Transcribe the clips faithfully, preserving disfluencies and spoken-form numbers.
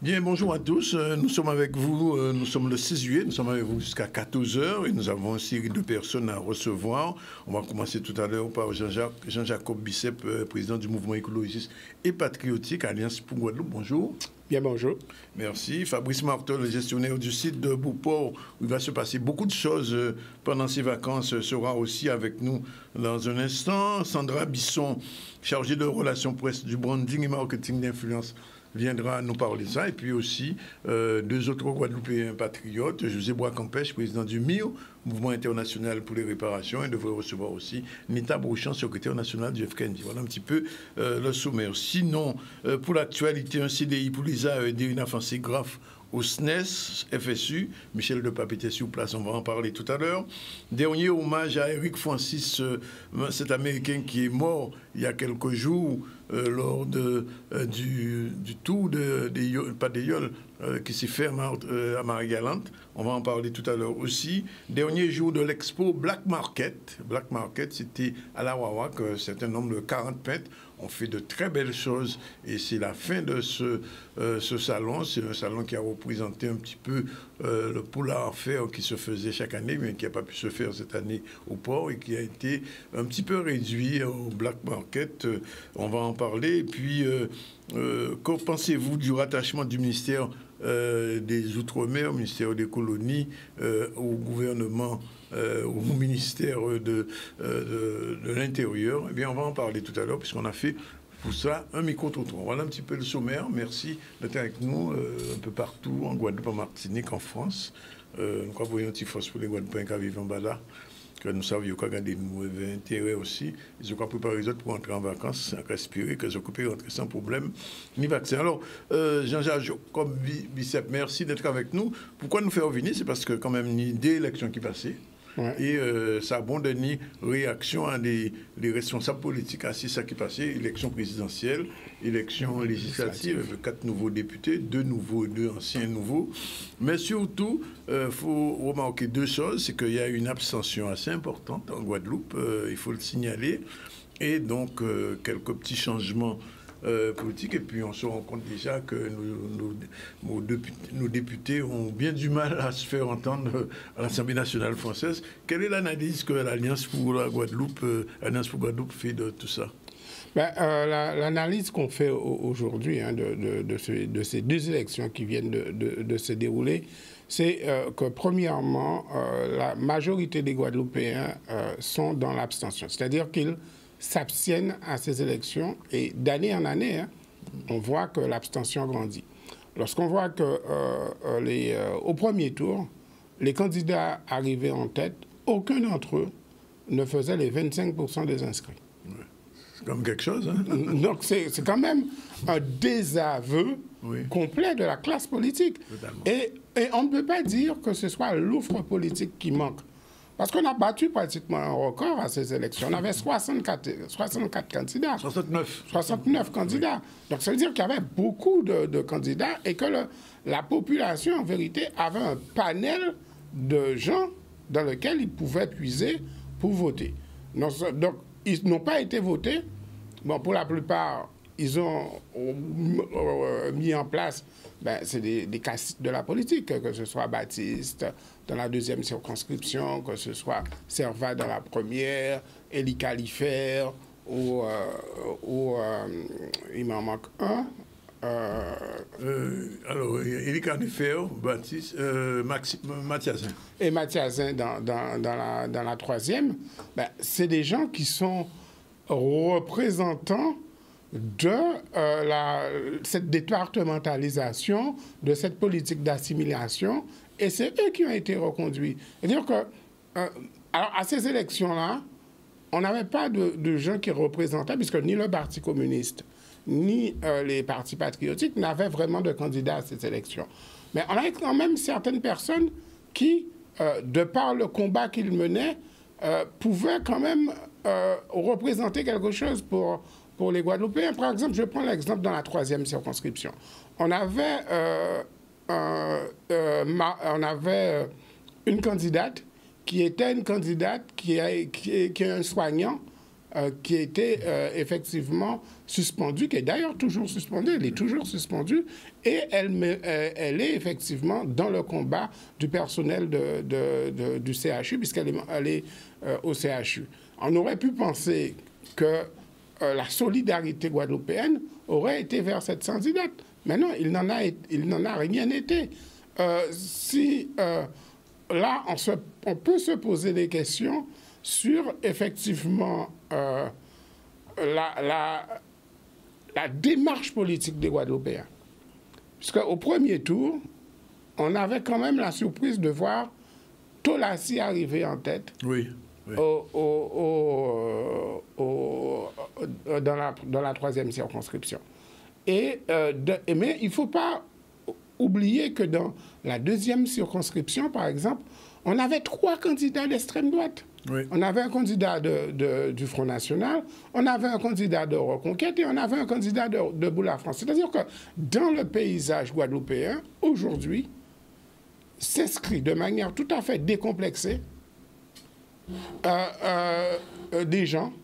Bien, bonjour à tous. Nous sommes avec vous, nous sommes le six juillet, nous sommes avec vous jusqu'à quatorze heures et nous avons aussi deux personnes à recevoir. On va commencer tout à l'heure par Jean-Jacques, Jean-Jacob Bicep, président du mouvement écologiste et patriotique, Alliance pour Guadeloupe. Bonjour. Bien, bonjour. Merci. Fabrice Marteau, le gestionnaire du site de Beauport, où il va se passer beaucoup de choses pendant ces vacances, sera aussi avec nous dans un instant. Sandra Bisson, chargée de relations presse, du branding et marketing d'influence, viendra nous parler de ça. Et puis aussi euh, deux autres Guadeloupéens patriotes, José Bois-Campèche, président du M I O, Mouvement international pour les réparations, et devrait recevoir aussi Nita Brouchan, secrétaire national du F K N D. Voilà un petit peu euh, le sommaire. Sinon, euh, pour l'actualité, un C D I pour Lisa a aidé une avancée grave au S N E S, F S U. Michel Depap était sur place, on va en parler tout à l'heure. Dernier hommage à Eric Francis, euh, cet Américain qui est mort il y a quelques jours euh, lors de, euh, du, du tour de, de, pas des Yoles, euh, qui s'est fait à, euh, à Marie-Galante. On va en parler tout à l'heure aussi. Dernier jour de l'expo Black Market. Black Market, c'était à la Wawak, un certain nombre de quarante peintres ont fait de très belles choses et c'est la fin de ce, euh, ce salon. C'est un salon qui a représenté un petit peu euh, le polar fair qui se faisait chaque année, mais qui n'a pas pu se faire cette année au port et qui a été un petit peu réduit au Black Market. Euh, on va en parler. Et puis, euh, euh, qu'en pensez-vous du rattachement du ministère euh, des Outre-mer, au ministère des Colonies, euh, au gouvernement Euh, au ministère de, euh, de, de l'Intérieur? Eh bien, on va en parler tout à l'heure, puisqu'on a fait pour ça un micro-trottoir. Voilà un petit peu le sommaire. Merci d'être avec nous euh, un peu partout, en Guadeloupe, en Martinique, en France. Euh, nous avons un petit force pour les Guadeloupéens qui vivent en bas que nous savions qu'à garder nous avait intérêt aussi. Ils ont préparé les autres pour entrer en vacances, respirer, que ont coupé rentrer sans problème, ni vaccin. Alors, euh, Jean-Jacques, comme Bicep, merci d'être avec nous. Pourquoi nous faire venir? C'est parce que quand même, il y a des élections qui passaient. Ouais. Et euh, ça a bon donné réaction à des, des responsables politiques à ça qui passait, élection présidentielle, élection législative, avec quatre nouveaux députés, deux nouveaux, deux anciens nouveaux. Mais surtout, il euh, faut remarquer deux choses, c'est qu'il y a une abstention assez importante en Guadeloupe, euh, il faut le signaler, et donc euh, quelques petits changements Euh, politique, et puis on se rend compte déjà que nos, nos, nos, députés, nos députés ont bien du mal à se faire entendre à l'Assemblée nationale française. Quelle est l'analyse que l'Alliance pour la Guadeloupe, euh, l'Alliance pour Guadeloupe fait de tout ça? Ben, euh, l'analyse qu'on fait aujourd'hui hein, de, de, de, ce, de ces deux élections qui viennent de, de, de se dérouler, c'est euh, que premièrement, euh, la majorité des Guadeloupéens euh, sont dans l'abstention. C'est-à-dire qu'ils s'abstiennent à ces élections et d'année en année, hein, on voit que l'abstention grandit. Lorsqu'on voit que euh, les, euh, au premier tour, les candidats arrivés en tête, aucun d'entre eux ne faisait les vingt-cinq pour cent des inscrits. Ouais. C'est comme quelque chose, hein? Donc c'est quand même un désaveu oui. complet de la classe politique. Et, et on ne peut pas dire que ce soit l'offre politique qui manque. Parce qu'on a battu pratiquement un record à ces élections. On avait soixante-quatre, soixante-quatre candidats. soixante-neuf. soixante-neuf candidats. Oui. Donc ça veut dire qu'il y avait beaucoup de, de candidats et que le, la population, en vérité, avait un panel de gens dans lequel ils pouvaient puiser pour voter. Donc, donc ils n'ont pas été votés. Bon, pour la plupart, ils ont euh, mis en place, ben, c'est des, des castes de la politique, que ce soit Baptiste dans la deuxième circonscription, que ce soit Servat dans la première, Élie Califère, ou, euh, ou euh, il m'en manque un. Euh, euh, alors, Élie Califère, Baptiste, euh, Mathiasin. Et Mathiasin dans, dans, dans, la, dans la troisième, ben, c'est des gens qui sont représentants de euh, la, cette départementalisation, de cette politique d'assimilation, et c'est eux qui ont été reconduits. C'est-à-dire que, euh, alors à ces élections-là, on n'avait pas de, de gens qui représentaient, puisque ni le Parti communiste, ni euh, les partis patriotiques n'avaient vraiment de candidats à ces élections. Mais on avait quand même certaines personnes qui, euh, de par le combat qu'ils menaient, euh, pouvaient quand même euh, représenter quelque chose pour... Pour les Guadeloupéens, par exemple, je prends l'exemple dans la troisième circonscription. On avait, euh, euh, euh, on avait une candidate qui était une candidate qui est, qui est, qui est un soignant euh, qui était euh, effectivement suspendue, qui est d'ailleurs toujours suspendue, elle est toujours suspendue, et elle, me, euh, elle est effectivement dans le combat du personnel de, de, de, du C H U, puisqu'elle est, elle est euh, au C H U. On aurait pu penser que euh, la solidarité guadeloupéenne aurait été vers cette candidate. Mais non, il n'en a, il n'en a rien été. Euh, si euh, là, on, se, on peut se poser des questions sur effectivement euh, la, la, la démarche politique des Guadeloupéens. Puisqu'au premier tour, on avait quand même la surprise de voir Tolassi arriver en tête. Oui. Oui. Au, au, au, au, dans, la, dans la troisième circonscription. Et, euh, de, mais il ne faut pas oublier que dans la deuxième circonscription, par exemple, on avait trois candidats d'extrême droite. Oui. On avait un candidat de, de, du Front National, on avait un candidat de Reconquête et on avait un candidat de, de Boula France. C'est-à-dire que dans le paysage guadeloupéen, aujourd'hui, s'inscrit de manière tout à fait décomplexée Euh, euh, des gens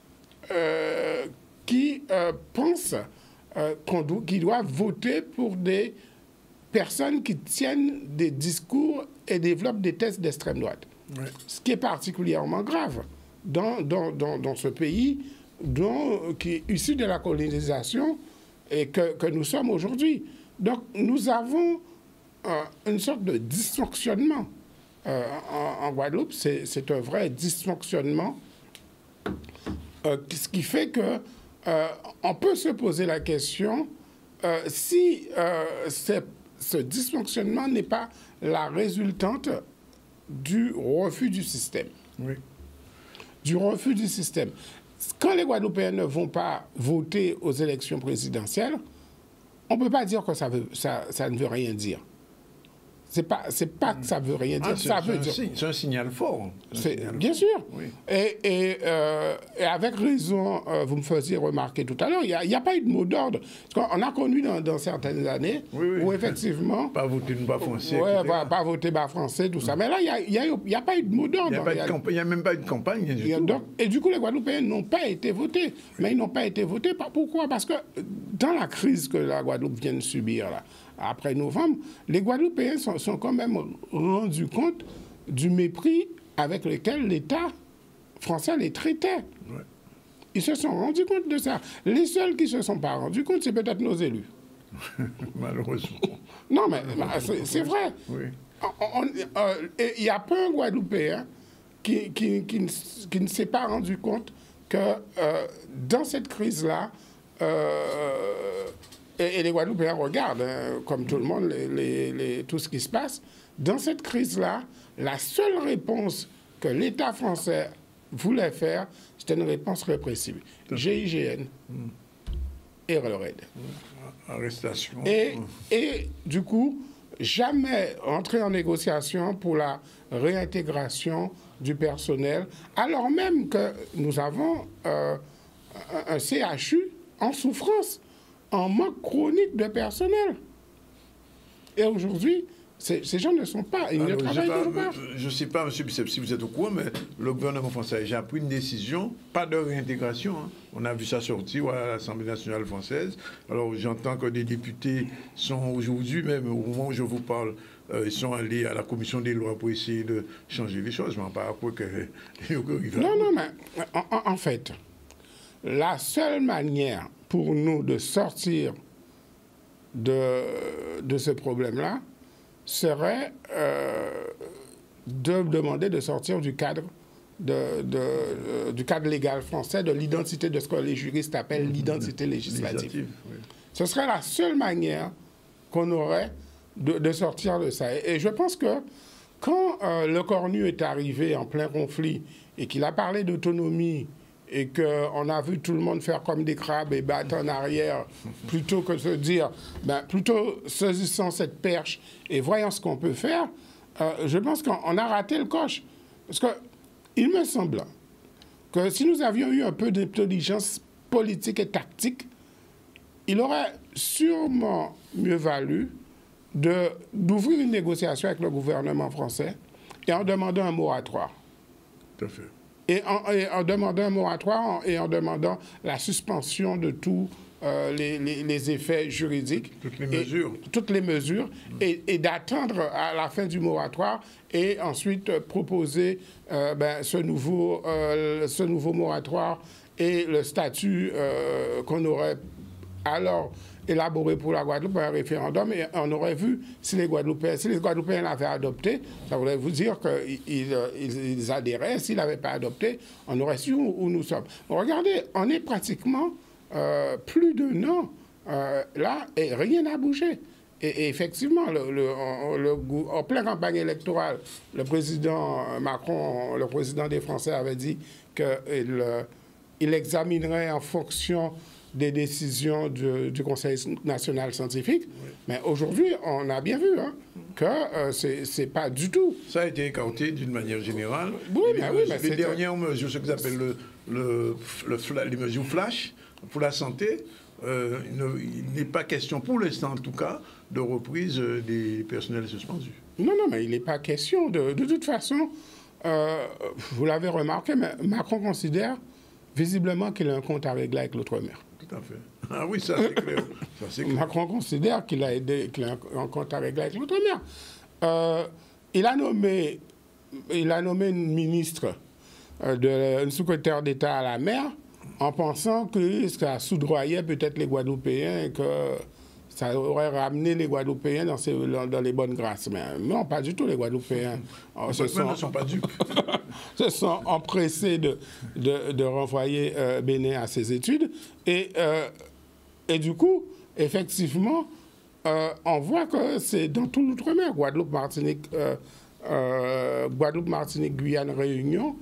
euh, qui euh, pensent euh, qu'on do- qu'ils doivent voter pour des personnes qui tiennent des discours et développent des thèses d'extrême droite. Ouais. Ce qui est particulièrement grave dans, dans, dans, dans ce pays dont, qui est issu de la colonisation et que, que nous sommes aujourd'hui. Donc nous avons euh, une sorte de dysfonctionnement. Euh, en, en Guadeloupe, c'est, c'est un vrai dysfonctionnement, euh, ce qui fait que euh, on peut se poser la question euh, si euh, ce dysfonctionnement n'est pas la résultante du refus du système. Oui. Du refus du système. Quand les Guadeloupéens ne vont pas voter aux élections présidentielles, on ne peut pas dire que ça, veut, ça, ça ne veut rien dire. C'est pas, c'est pas que ça veut rien dire. Ah, c'est, ça c'est veut un dire. signe, c'est un signal fort. C'est, un signal bien fort. sûr. Oui. Et, et, euh, et avec raison, euh, vous me faisiez remarquer tout à l'heure, il n'y a, a pas eu de mot d'ordre. Parce qu'on a connu dans, dans certaines années Oui, oui. où effectivement... Pas voter bas français. Ouais, et cetera. pas, pas voter bas français, tout ça. Mais là, il n'y a, a, a pas eu de mot d'ordre. Il n'y a, a même pas eu de campagne. Du tout. Donc, et du coup, les Guadeloupéens n'ont pas été votés. Oui. Mais ils n'ont pas été votés. Pourquoi? Parce que dans la crise que la Guadeloupe vient de subir, là, après novembre, les Guadeloupéens sont, sont quand même rendus compte du mépris avec lequel l'État français les traitait. Ouais. Ils se sont rendus compte de ça. Les seuls qui ne se sont pas rendus compte, c'est peut-être nos élus. Malheureusement. Non, mais bah, c'est, c'est vrai. Oui. Il n'y a pas un Guadeloupéen qui, qui, qui, ne, qui ne s'est pas rendu compte que euh, dans cette crise-là, euh, et, et les Guadeloupéens regardent, hein, comme tout le monde, les, les, les, tout ce qui se passe. Dans cette crise-là, la seule réponse que l'État français voulait faire, c'était une réponse répressive. G I G N mm. et le R A I D. Mm. Arrestation. Et, mm. et du coup, jamais entrer en négociation pour la réintégration du personnel, alors même que nous avons euh, un, un C H U en souffrance, en manque chronique de personnel. Et aujourd'hui, ces, ces gens ne sont pas, ils Alors, ne travaillent toujours pas. Je ne sais pas, M. Bicep, si vous êtes au courant, mais le gouvernement français a déjà pris une décision, pas de réintégration. Hein. On a vu ça sortir à l'Assemblée nationale française. Alors j'entends que des députés sont aujourd'hui, même au moment où je vous parle, euh, ils sont allés à la commission des lois pour essayer de changer les choses. Je ne m'en parle pas que... Non, non, mais en, en fait, la seule manière pour nous de sortir de, de ce problème-là serait euh, de demander de sortir du cadre, de, de, euh, du cadre légal français, de l'identité de ce que les juristes appellent mmh, l'identité législative. législative oui. Ce serait la seule manière qu'on aurait de, de sortir de ça. Et, et je pense que quand euh, Le Cornu est arrivé en plein conflit et qu'il a parlé d'autonomie et qu'on a vu tout le monde faire comme des crabes et battre en arrière, plutôt que de se dire, ben, plutôt saisissant cette perche et voyant ce qu'on peut faire, euh, je pense qu'on a raté le coche. Parce qu'il me semble que si nous avions eu un peu d'intelligence politique et tactique, il aurait sûrement mieux valu de, d'ouvrir une négociation avec le gouvernement français et en demandant un moratoire. Tout à fait. Et en, et en demandant un moratoire et en demandant la suspension de tous euh, les, les, les effets juridiques. Toutes les mesures. Et, toutes les mesures. Mmh. Et, et d'attendre à la fin du moratoire et ensuite euh, proposer euh, ben, ce, nouveau, euh, ce nouveau moratoire et le statut euh, qu'on aurait alors élaboré pour la Guadeloupe par un référendum, et on aurait vu si les Guadeloupéens, si les Guadeloupéens l'avaient adopté, ça voudrait vous dire qu'ils ils, ils adhéraient. S'ils n'avaient pas adopté, on aurait su où, où nous sommes. Bon, regardez, on est pratiquement euh, plus d'un an euh, là et rien n'a bougé. Et, et effectivement, le, le, en, le, en pleine campagne électorale, le président Macron, le président des Français, avait dit qu'il il examinerait en fonction des décisions de, du Conseil national scientifique. Oui. Mais aujourd'hui, on a bien vu hein, que euh, ce n'est pas du tout. Ça a été écarté d'une manière générale. Oui, les, mais oui, mais les dernières mesures, ce qu'ils appellent le, le, le, les mesures flash pour la santé, euh, il n'est pas question, pour l'instant en tout cas, de reprise des personnels suspendus. Non, non, mais il n'est pas question. De, de toute façon, euh, vous l'avez remarqué, mais Macron considère visiblement qu'il a un compte à régler avec l'outre-mer. Tout à fait. Ah oui, ça c'est clair. clair. Macron considère qu'il a, aidé, qu'il a un compte à régler avec l'outre-mer. Euh, il a nommé, il a nommé une ministre, euh, de, une secrétaire d'État à la mer, en pensant que ça soudoyait peut-être les Guadeloupéens et que ça aurait ramené les Guadeloupéens dans, ces, dans les bonnes grâces. Mais non, pas du tout, les Guadeloupéens. Les se sont, ne sont pas dupes. se sont empressés de, de, de renvoyer euh, Bénin à ses études. Et, euh, et du coup, effectivement, euh, on voit que c'est dans tout l'outre-mer, Guadeloupe, Martinique, euh, euh, Guadeloupe, Martinique, Guyane, Réunion,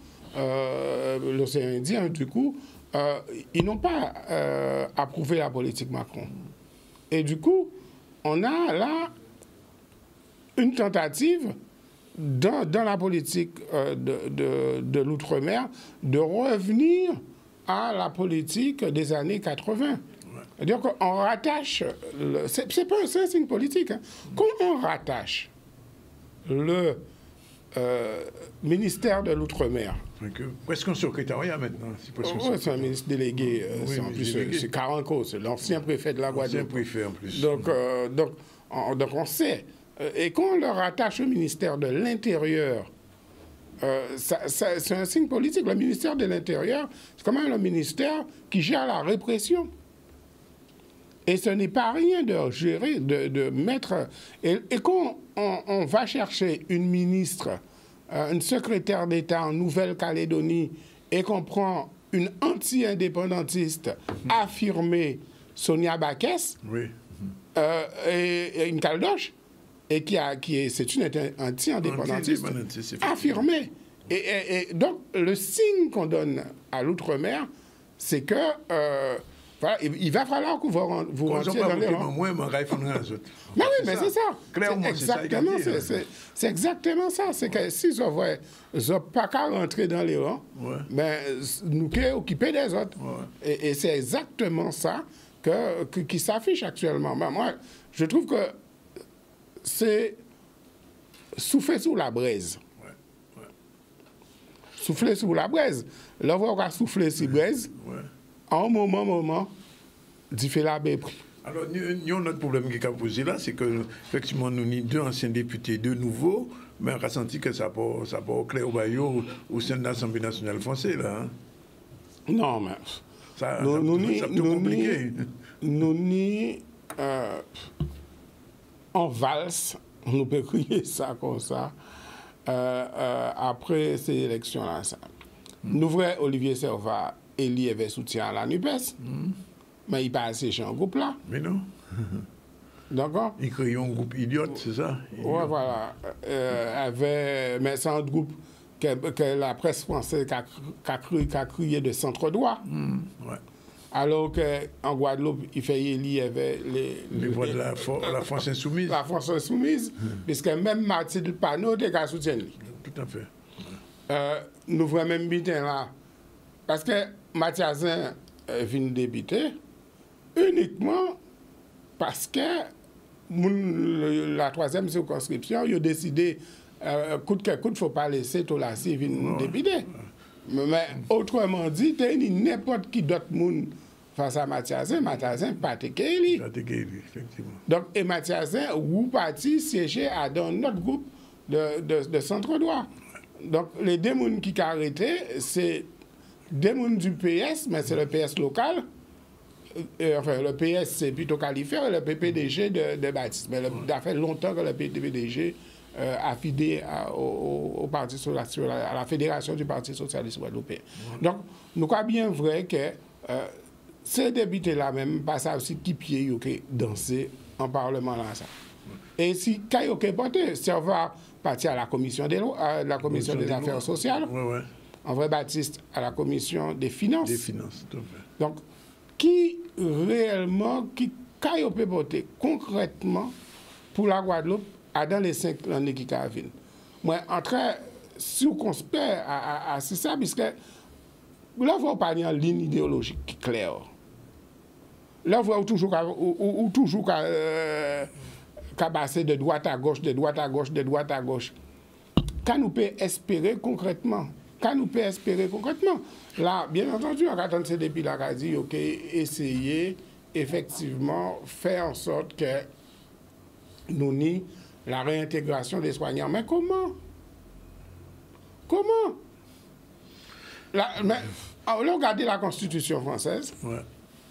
euh, l'océan Indien, du coup, euh, ils n'ont pas euh, approuvé la politique Macron. Et du coup, on a là une tentative dans, dans la politique euh, de, de, de l'outre-mer de revenir à la politique des années quatre-vingt. C'est-à-dire qu'on rattache, c'est pas un signe politique, hein. Quand on rattache le euh, ministère de l'outre-mer. Presque un secrétariat maintenant. C'est oh, un ministre délégué. Euh, oui, en plus, c'est Caranco, c'est l'ancien préfet de la Guadeloupe. L'ancien préfet en plus. Donc, euh, donc, on, donc on sait. Et quand on le rattache au ministère de l'Intérieur, euh, c'est un signe politique. Le ministère de l'Intérieur, c'est quand même le ministère qui gère la répression. Et ce n'est pas rien de gérer, de, de mettre... Et, et quand on, on va chercher une ministre, euh, une secrétaire d'État en Nouvelle-Calédonie, et qu'on prend une anti-indépendantiste mmh. affirmée, Sonia Baquès, oui. euh, et, et une caldoche, et qui, a, qui est, c'est une anti-indépendantiste anti affirmée. Et, et, et donc, le signe qu'on donne à l'outre-mer, c'est que... Euh, Voilà, il va falloir que vous, vous rentriez dans les rangs. Moi, moi, il faut les autres. Mais oui, mais c'est ça. Clairement, c'est exactement c'est ça. C'est exactement ça. C'est que si je vois, je n'ai pas qu'à rentrer dans les rangs, ouais. mais nous qui occuper des autres. Ouais. Et, et c'est exactement ça que, que, qui s'affiche actuellement. Mais moi, je trouve que c'est souffler sous la braise. Ouais. Ouais. Souffler sous la braise. Là, on va souffler sous la braise. Ouais. En un moment, moment, d'y faire la baie. Alors, nous avons notre problème qui a posé là, c'est que, effectivement, nous avons deux anciens députés, deux nouveaux, mais on a senti que ça n'a pas, pas clair au Bayou au sein de l'Assemblée nationale française, là. Hein? Non, mais. Ça, nous, ça, nous, ça nous, compliqué. Nous, nous, euh, en valse, on peut crier ça comme ça, euh, euh, après ces élections-là. Mm. Nous, vrai, Olivier Servat, Eli avait soutien à la NUPES, mm. mais il pas assez chez un groupe là. Mais non. D'accord. Il crée un groupe idiote, c'est ça? Oui, voilà. Euh, avait, mais c'est un groupe que, que la presse française a, a, cru, a crié de centre-droit. Mm. Ouais. Alors qu'en Guadeloupe, il fait il y avait les... Les voix de la, la France insoumise. La France insoumise, mm. puisque même Mathilde Panot était qu'à soutenir. Tout à fait. Ouais. Euh, nous voyons même bien là. Parce que Mathiasin est venu débuter uniquement parce que moun, la troisième circonscription, il a décidé, euh, coûte que coûte, il ne faut pas laisser Tolassi venir débuter. Mais autrement dit, tu as n'importe qui d'autre monde face à Mathiasen, Mathiasen pas te kéli. Pas te kéli, effectivement. Donc, et Mathiasen, ou parti siéger à dans notre groupe de, de, de centre-droit. Donc, les deux personnes qui ont arrêté, c'est des gens du P S, mais c'est le P S local. Euh, enfin, le P S, c'est plutôt qualifié, et le P P D G de, de Baptiste. Mais le, ça fait longtemps que le P P D G euh, a fidé à, au, au parti, à la Fédération du Parti Socialiste Guadeloupéen. Ouais. Donc, nous croyons bien vrai que euh, ces députés-là même, pas ça aussi qui pied qui danser en Parlement là. Ça. Et si quand ils ont porté, ça va partir à la commission des, à la commission des, des Affaires lois. Sociales, ouais, ouais. En vrai Baptiste à la commission des Finances. Des Finances, tout à fait. Donc, qui réellement, qui quand ils ont porté concrètement pour la Guadeloupe à dans les cinq années qui viennent. Moi, en train, si on conspire à, à, à ça, puisque là, vous parlez en ligne idéologique claire. Là, vous toujours ou, ou, ou toujours euh, cabasser de droite à gauche, de droite à gauche, de droite à gauche. Quand nous pouvons espérer concrètement, quand nous pouvons espérer concrètement, là, bien entendu, on attend ces depuis la a dit, ok, essayer effectivement faire en sorte que nous nie la réintégration des soignants. Mais comment? Comment? Là, mais, alors, regardez la Constitution française. Ouais.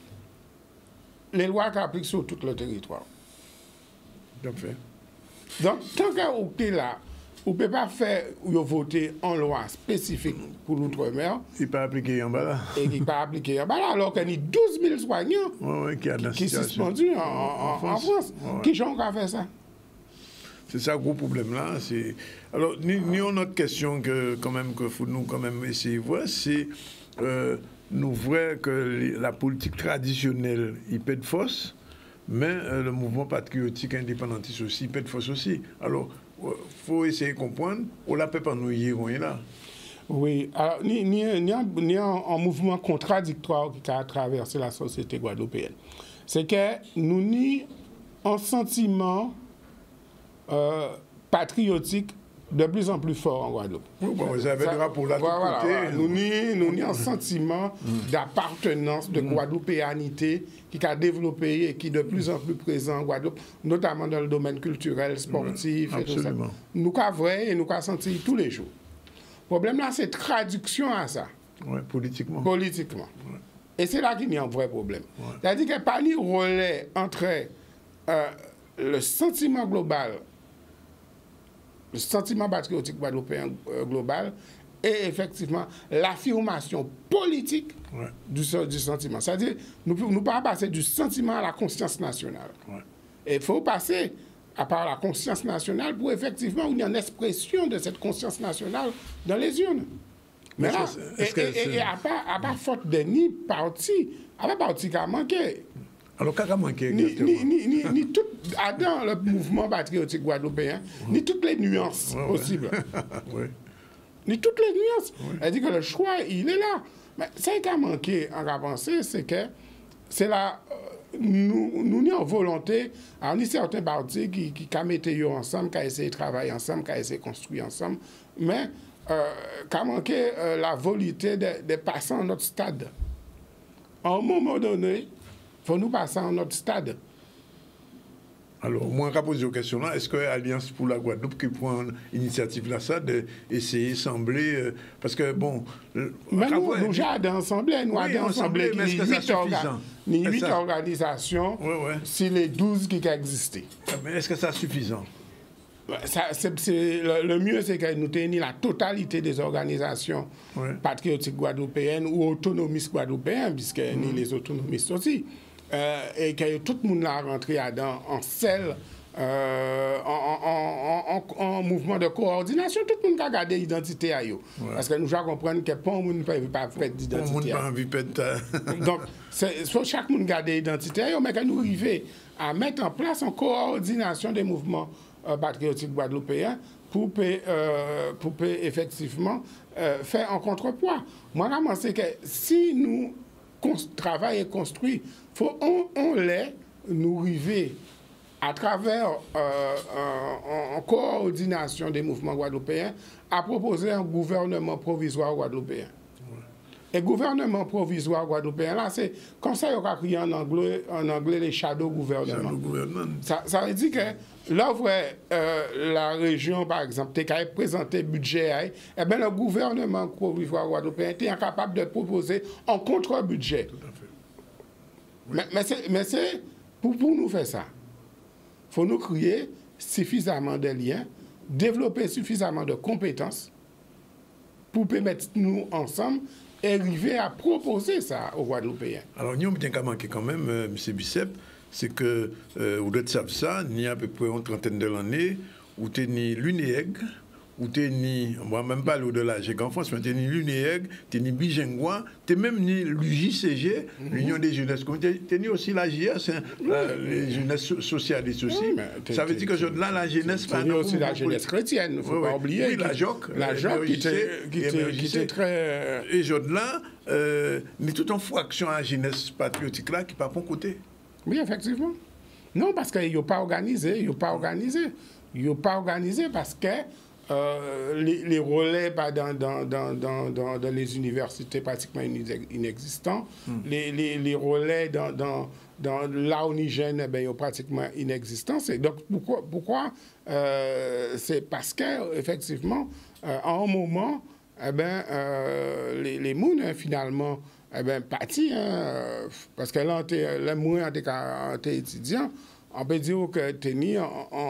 Les lois qui appliquent sur tout le territoire. Tout à fait. Donc, tant qu'on est là, on ne peut pas faire ou voter en loi spécifique pour l'outre-mer. Il n'est pas appliqué en bas là. Et il n'est pas appliqué en bas là, alors qu'il y a douze mille soignants ouais, ouais, qui, a qui sont suspendus en, en, en France. En France. Ouais, ouais. Qui ont fait ça? C'est ça le gros problème là. Alors, nous avons une autre question que quand même que faut nous quand même essayer de voir, c'est euh, nous voyons que la politique traditionnelle, il pète force, mais euh, le mouvement patriotique indépendantiste aussi, il pète force aussi. Alors, il faut essayer de comprendre, on ne peut pas nous y aller là. Oui, alors, ni, ni, ni, un, ni un, un mouvement contradictoire qui a traversé la société guadeloupéenne. C'est que nous ni un sentiment euh, patriotique de plus en plus fort en Guadeloupe. Oui, bon, vous avez le drapeau là de voilà, côté. Voilà. Nous ni, nous ni un sentiment mm. d'appartenance, de mm. guadeloupéanité qui a développé et qui est de plus en plus présent en Guadeloupe, notamment dans le domaine culturel, sportif mm. et tout ça. Nous avons vrai et nous avons senti tous les jours. Le problème là, c'est traduction à ça. Oui, politiquement. Politiquement. Ouais. Et c'est là qu'il y a un vrai problème. Ouais. C'est-à-dire qu'il n'y a pas ni relais entre euh, le sentiment global, le sentiment patriotique guadeloupéen euh, global, et effectivement l'affirmation politique ouais. du, du sentiment. C'est-à-dire, nous ne pouvons pas passer du sentiment à la conscience nationale. Ouais. Et il faut passer à part la conscience nationale pour effectivement il y a une expression de cette conscience nationale dans les urnes. Mais là, et, et, et à part, à part faute de ni parti, à part parti qui a manqué. Alors, qu'est-ce qui a manqué ni, ni, ni, ni, ni tout, dans le mouvement patriotique guadeloupéen, mmh. ni toutes les nuances ouais, possibles. Ouais. ouais. Ni toutes les nuances. Ouais. Elle dit que le choix, il est là. Mais ce qui a manqué, en à penser, c'est que c'est la... Nous, nous avons volonté, alors, ni certains partis qui, qui, qui mettent ensemble, qui essayent de travailler ensemble, qui essayent de construire ensemble, mais euh, qui a manqué euh, la volonté de, de passer à notre stade. À un moment donné, il faut nous passer à notre stade. Alors, moi, je pose une question là. Est-ce que l'Alliance pour la Guadeloupe qui prend l'initiative là, ça, d'essayer d'assembler euh, parce que, bon... Mais nous, nous, j'ai assemblé, nous oui, avons assemblé mais est-ce que c'est suffisant? Ni huit organisations, oui, oui. c'est les douze qui ont existé. Mais est-ce que c'est suffisant? Ça, c'est, c'est, le, le mieux, c'est que nous tenions la totalité des organisations oui. patriotiques guadeloupéennes ou autonomistes guadeloupéennes, puisque mm. ni les autonomistes aussi. Euh, et que tout le monde a rentré dedans en selle, euh, en, en, en, en, en mouvement de coordination. Tout le monde a gardé l'identité à eux. Ouais. Parce que nous devons comprendre que pas monde ne peut pas faire d'identité. Pas envie de Donc, c'est, faut chaque monde garder l'identité à eux, mais quand nous arrivons à mettre en place une coordination des mouvements euh, patriotiques guadeloupéens pour, euh, pour effectivement euh, faire un contrepoids. Moi, je pense que si nous travaillons et construisons, faut on, on l'est, nous arriver à travers euh, en, en coordination des mouvements guadeloupéens à proposer un gouvernement provisoire guadeloupéen. Et gouvernement provisoire guadeloupéen, là, c'est comme ça qu'on a crié en anglais, en anglais les shadow gouvernements. Shadow gouvernement. Ça, ça veut dire que là, où euh, la région, par exemple, t'es capable de présenter budget, eh bien, le gouvernement provisoire guadeloupéen était incapable de proposer un contre-budget. Tout à fait. Oui. Mais, mais c'est pour, pour nous faire ça. Il faut nous créer suffisamment de liens, développer suffisamment de compétences pour permettre nous ensemble arriver à proposer ça aux Guadeloupéens. Alors, nous, on a manqué quand même, euh, M. Bicep, c'est que, euh, vous devez savoir ça, il y a à peu près une trentaine de l'année, où tu es ni l'U N E E G, où tu es ni, moi même pas au-delà, j'ai qu'en France, mais tu es ni l'U N E E G, tu es ni Bijengwa, tu es même ni l'U J C G, mm-hmm. l'Union des jeunesses, tu es ni aussi la J S, hein, oui. la, les jeunesses sociales et ceci. Oui, ça veut dire que là, la jeunesse... Tu es aussi la jeunesse chrétienne, il ne faut oui, pas oui. oublier. Oui, la J O C. La J O C qui était très... Et là, euh, mais tout en fraction à la jeunesse patriotique là, qui ne pas bon côté. Oui, effectivement. Non, parce qu'ils n'ont pas organisé, ils n'ont pas organisé. Ils n'ont pas organisé parce que euh, les, les relais bah, dans, dans, dans, dans, dans, dans les universités pratiquement inexistants, mm. les, les, les relais dans, dans, dans là où ils gênent, eh ben, ils sont pratiquement inexistants. Et donc, pourquoi, pourquoi euh, c'est parce qu'effectivement, euh, à un moment, eh ben, euh, les, les mounes, hein, finalement, eh ben, parti, hein, parce que là, les mounes, en tant étudiant, on peut dire que tu es mis en,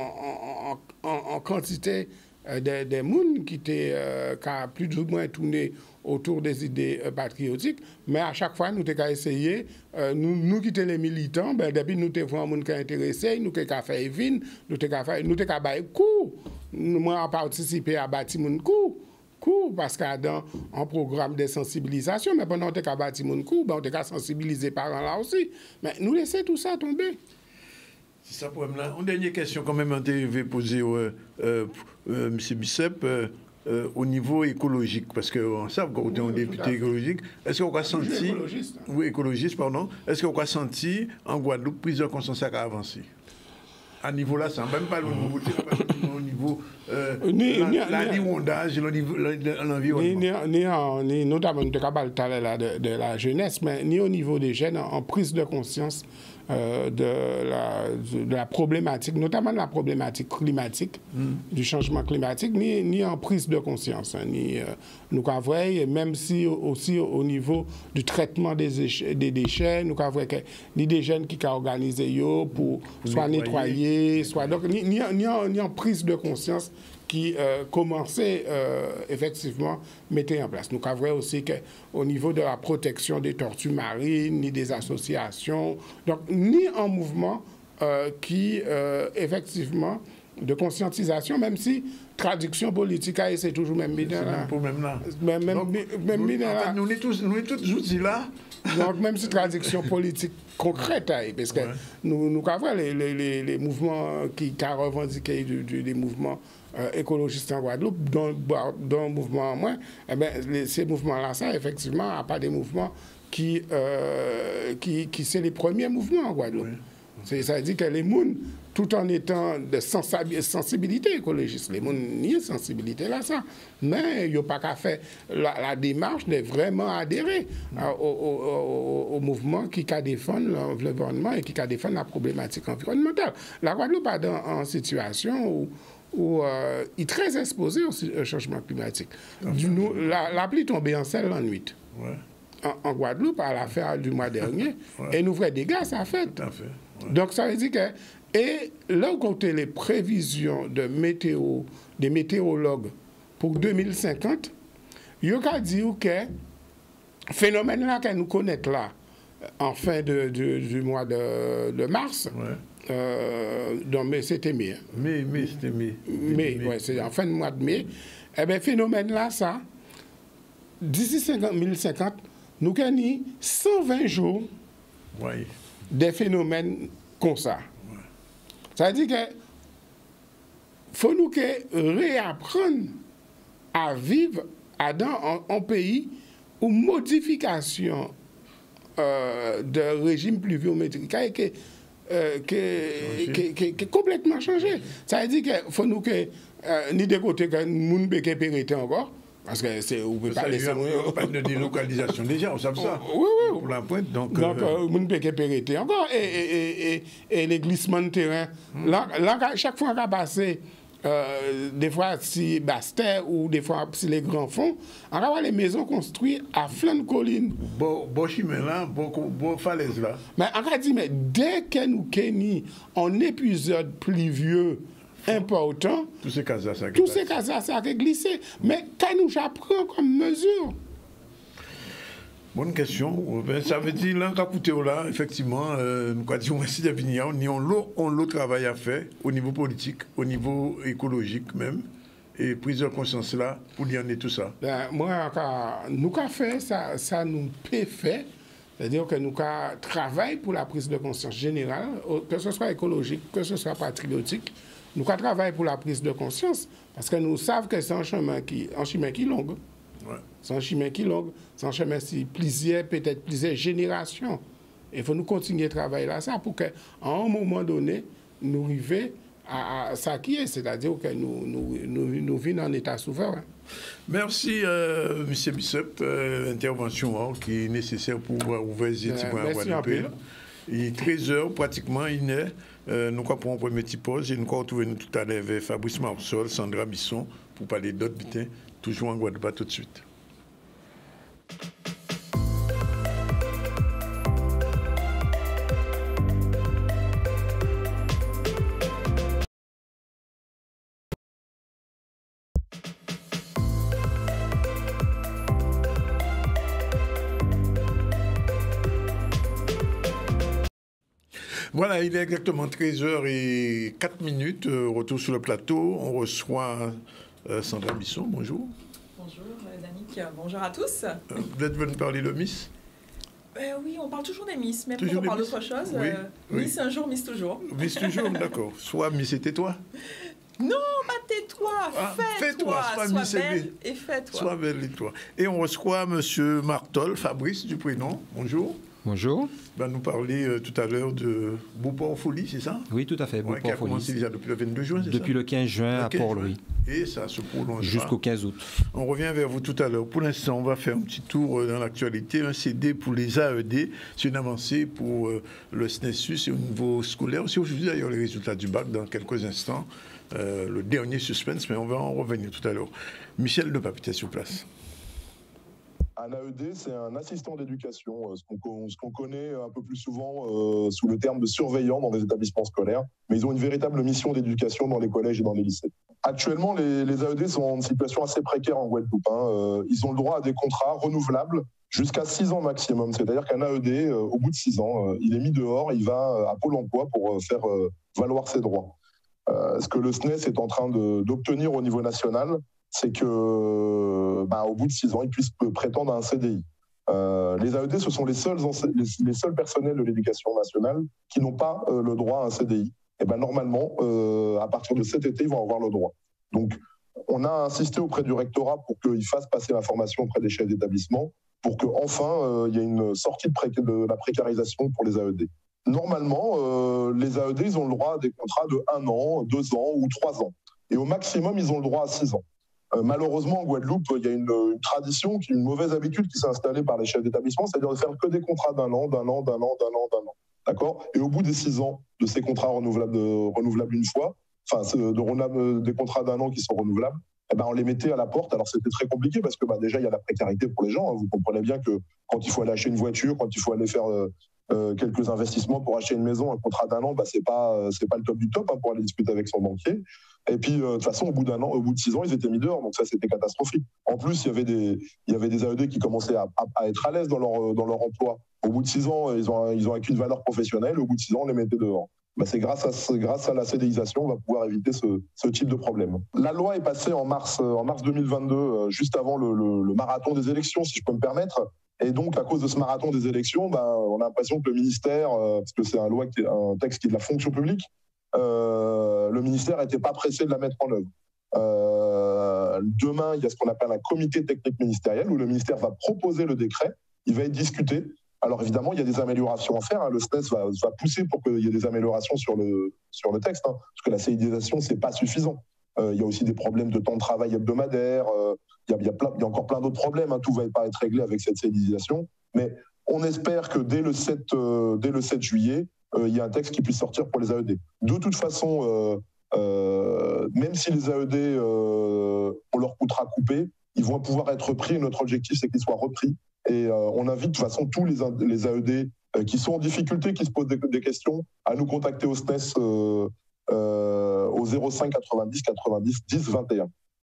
en, en, en, en quantité de, de monde qui, euh, qui a plus ou moins tourné autour des idées euh, patriotiques, mais à chaque fois, nous avons essayé, euh, nous, nous qui sommes les militants, ben, depuis nous avons un monde qui est intéressé, nous avons fait Evin, nous avons fait nous avons fait cours. Moi, j'ai participé à bâtir mon cours. Cours, parce qu'il y a dans un programme de sensibilisation, mais pendant que nous avons bâti mon cours, ben, on a sensibilisé les parents là aussi. Mais nous laissons tout ça tomber. C'est ça le problème-là. Une dernière question quand même, on devait poser euh, euh, euh, M. Bicep, euh, euh, au niveau écologique, parce qu'on sait qu'on est un député écologique. Est-ce qu'on a senti... Écologiste. Oui, écologiste, pardon. Est-ce qu'on a senti en Guadeloupe prise de conscience à avancer? À niveau là, ça même pas le niveau, au niveau euh, l'environnement, l'environnement. Ni, notamment, de de, de la jeunesse, mais ni au niveau des jeunes en, en prise de conscience euh, de, la, de la problématique, notamment de la problématique climatique, mm. du changement climatique, ni, ni en prise de conscience. Hein, ni, euh, nous avons même si aussi au niveau du traitement des, des déchets, nous avons ni des jeunes qui ont organisé yo pour, pour soit nettoyer, nettoyer soit donc ni, ni, ni, en, ni en prise de conscience qui euh, commençait euh, effectivement mettre en place. Nous avons aussi qu'au niveau de la protection des tortues marines, ni des associations, donc ni un mouvement euh, qui euh, effectivement de conscientisation, même si traduction politique, c'est toujours même mis dans la... C'est même là. Même, même, donc, même nous, mis dans la... nous sommes tous, nous tous outils là. Donc, même si traduction politique concrète, parce que ouais. nous, nous avons les, les, les, les mouvements qui, qui ont revendiqué du, du, des mouvements euh, écologistes en Guadeloupe, dont, dont un mouvement en moins, eh bien, les, ces mouvements-là, ça, effectivement, à pas des mouvements qui, euh, qui, qui c'est les premiers mouvements en Guadeloupe. Ouais. C'est, ça veut dire que les gens, tout en étant de sensibilité écologiste, les gens n'y ont sensibilité là, ça. Mais ils n'ont pas qu'à faire la, la démarche de vraiment adhérer mmh. au, au, au, au mouvement qui a défendre l'environnement et qui a défendre la problématique environnementale. La Guadeloupe est en situation où où euh, il est très exposé au, au changement climatique. Du, nous, la, la pluie tombée en sel en nuit. Ouais. En, en Guadeloupe, à la fin du mois dernier, ouais. et nous faisons des dégâts, ça fait. Tout à fait. Ouais. Donc, ça veut dire que... Et là où comptez les prévisions de météo, des météorologues pour deux mille cinquante, il y a dit que le phénomène là que nous connaissons là, en fin de, de, du mois de, de mars, ouais. Euh, non, mais c'était mai. Hein. Mai, mai, c'était mai. Mai, mai. Ouais, c'est en fin de mois de mai. Eh bien, phénomène là, ça, d'ici deux mille cinquante, nous gagnons cent vingt jours ouais. des phénomènes comme ça. Ouais. Ça veut dire que faut nous que réapprendre à vivre à dans un, un pays où modification euh, de régime pluviométrique a été Euh, qui est complètement changé. Ça veut dire qu'il faut nous que, euh, ni de côté que nous ne pouvons pas encore, Parce que c'est, vous ne pouvez pas laisser... Il n'y a pas de délocalisation déjà, on sait ça. Oui, oui. Pour la pointe, donc... Donc, vous ne pouvez pas péréter encore. Et, et, et, et les glissements de terrain, hmm. là, là, chaque fois qu'on a passé, euh, des fois si Bastet ou des fois si les grands fonds, on va voir les maisons construites à flanc de colline. Bon, bon chemin là, bon, bon falaise là. Mais on a dit, mais dès que nous Kenny, en épisode pluvieux, important. Tous ces cas-là, ça a Tous ces cas-là, ça a glissé. Mais quand nous apprend comme mesure. Bonne question. Ça veut dire, là, quand là, effectivement, euh, nous avons dit, on essaie de venir, on a l'autre travail à faire au niveau politique, au niveau écologique même, et prise de conscience là, pour dire en est tout ça. Ben, moi, nous avons fait, ça, ça nous peut faire. C'est-à-dire que nous travaillons pour la prise de conscience générale, que ce soit écologique, que ce soit patriotique. Nous travaillons pour la prise de conscience parce que nous savons que c'est un chemin qui, un chemin qui est long. Ouais. C'est un chemin qui est long. C'est un chemin qui plusieurs, peut-être plusieurs générations. Il faut nous continuer à travailler là ça pour qu'à un moment donné, nous arrivions à, à ça qui est, c'est-à-dire que nous, nous, nous, nous vivons en état souverain. Merci, euh, M. Bishop. Euh, l'intervention hein, qui est nécessaire pour ouvrir les études pour avoir le Il est treize heures, pratiquement, il est. Euh, nous allons prendre un premier petit pause et nous allons retrouver nous tout à l'heure avec Fabrice Marsol, Sandra Bisson, pour parler d'autres bulletins, toujours en Guadeloupe tout de suite. Voilà, il est exactement treize heures zéro quatre minutes. Euh, retour sur le plateau. On reçoit euh, Sandra Bisson. Bonjour. Bonjour, euh, Danick. Bonjour à tous. Euh, vous êtes venu parler de Miss euh, Oui, on parle toujours des Miss, mais après toujours on parle Miss. d'autre chose. Oui, euh, oui. Miss un jour, Miss toujours. Miss toujours, d'accord. Soit Miss et tais-toi. Non, pas tais-toi, ah, fais-toi, fais sois Miss belle et fais-toi. Sois belle et toi. Et on reçoit M. Martol, Fabrice du prénom. Bonjour. Bonjour. Il va nous parler euh, tout à l'heure de Beauport-Folie, c'est ça? Oui, tout à fait. Ouais, qui a commencé déjà depuis le vingt-deux juin, c'est ça? Depuis le quinze juin à Port-Louis. Et ça se prolonge jusqu'au quinze août. On revient vers vous tout à l'heure. Pour l'instant, on va faire un petit tour dans l'actualité. Un C D pour les A E D, c'est une avancée pour euh, le S N E S U S et au niveau scolaire. Aussi aujourd'hui, d'ailleurs, les résultats du bac dans quelques instants. Euh, le dernier suspense, mais on va en revenir tout à l'heure. Michel de Papité sur place. Un A E D, c'est un assistant d'éducation, ce qu'on ce qu'on connaît un peu plus souvent euh, sous le terme de surveillant dans les établissements scolaires, mais ils ont une véritable mission d'éducation dans les collèges et dans les lycées. Actuellement, les, les A E D sont en situation assez précaire en Guadeloupe. Hein. Euh, ils ont le droit à des contrats renouvelables jusqu'à six ans maximum. C'est-à-dire qu'un A E D, euh, au bout de six ans, euh, il est mis dehors, il va à Pôle emploi pour euh, faire euh, valoir ses droits. Euh, ce que le S N E S est en train d'obtenir au niveau national, c'est que, bah, au bout de six ans, ils puissent prétendre à un C D I. Euh, les A E D, ce sont les seuls, les, les seuls personnels de l'éducation nationale qui n'ont pas euh, le droit à un C D I. Et ben normalement, euh, à partir de cet été, ils vont avoir le droit. Donc, on a insisté auprès du rectorat pour qu'il fasse passer l'information auprès des chefs d'établissement pour qu'enfin, euh, il y ait une sortie de, pré de la précarisation pour les A E D. Normalement, euh, les A E D, ils ont le droit à des contrats de un an, deux ans ou trois ans. Et au maximum, ils ont le droit à six ans. Euh, malheureusement, en Guadeloupe, il y a une, une tradition, une mauvaise habitude qui s'est installée par les chefs d'établissement, c'est-à-dire de faire que des contrats d'un an, d'un an, d'un an, d'un an, d'un an. D'accord ? Et au bout des six ans de ces contrats renouvelables, de, renouvelables une fois, enfin, de, de, des contrats d'un an qui sont renouvelables, eh ben, on les mettait à la porte. Alors, c'était très compliqué parce que bah, déjà, il y a la précarité pour les gens. Hein. Vous comprenez bien que quand il faut aller acheter une voiture, quand il faut aller faire euh, euh, quelques investissements pour acheter une maison, un contrat d'un an, bah, c'est pas, euh, c'est pas le top du top hein, pour aller discuter avec son banquier. Et puis, euh, de toute façon, au bout d'un an, au bout de six ans, ils étaient mis dehors. Donc ça, c'était catastrophique. En plus, il y avait des, il y avait des A E D qui commençaient à, à, à être à l'aise dans leur, dans leur emploi. Au bout de six ans, ils ont, ils ont acquis une valeur professionnelle. Au bout de six ans, on les mettait dehors. Bah, c'est grâce à, grâce à la CDIsation, on va pouvoir éviter ce, ce type de problème. La loi est passée en mars, en mars deux mille vingt-deux, juste avant le, le, le marathon des élections, si je peux me permettre. Et donc, à cause de ce marathon des élections, bah, on a l'impression que le ministère, euh, parce que c'est un, loi qui est, un texte qui est de la fonction publique, euh, le ministère n'était pas pressé de la mettre en œuvre. Euh, demain, il y a ce qu'on appelle un comité technique ministériel où le ministère va proposer le décret, il va être discuté. Alors évidemment, il y a des améliorations à faire. Hein. Le S N E S va, va pousser pour qu'il y ait des améliorations sur le, sur le texte, hein, parce que la CDIsation, ce n'est pas suffisant. Euh, il y a aussi des problèmes de temps de travail hebdomadaire. Euh, il y a, il y a, plein, il y a encore plein d'autres problèmes. Hein. Tout va pas être réglé avec cette sédisation. Mais on espère que dès le sept, euh, dès le sept juillet, euh, il y a un texte qui puisse sortir pour les A E D. De toute façon, euh, euh, même si les A E D, euh, on leur coûtera coupé, ils vont pouvoir être pris. Notre objectif, c'est qu'ils soient repris. Et euh, on invite de toute façon tous les, les A E D euh, qui sont en difficulté, qui se posent des, des questions, à nous contacter au S N E S euh, euh, au zéro cinq quatre-vingt-dix quatre-vingt-dix dix vingt et un.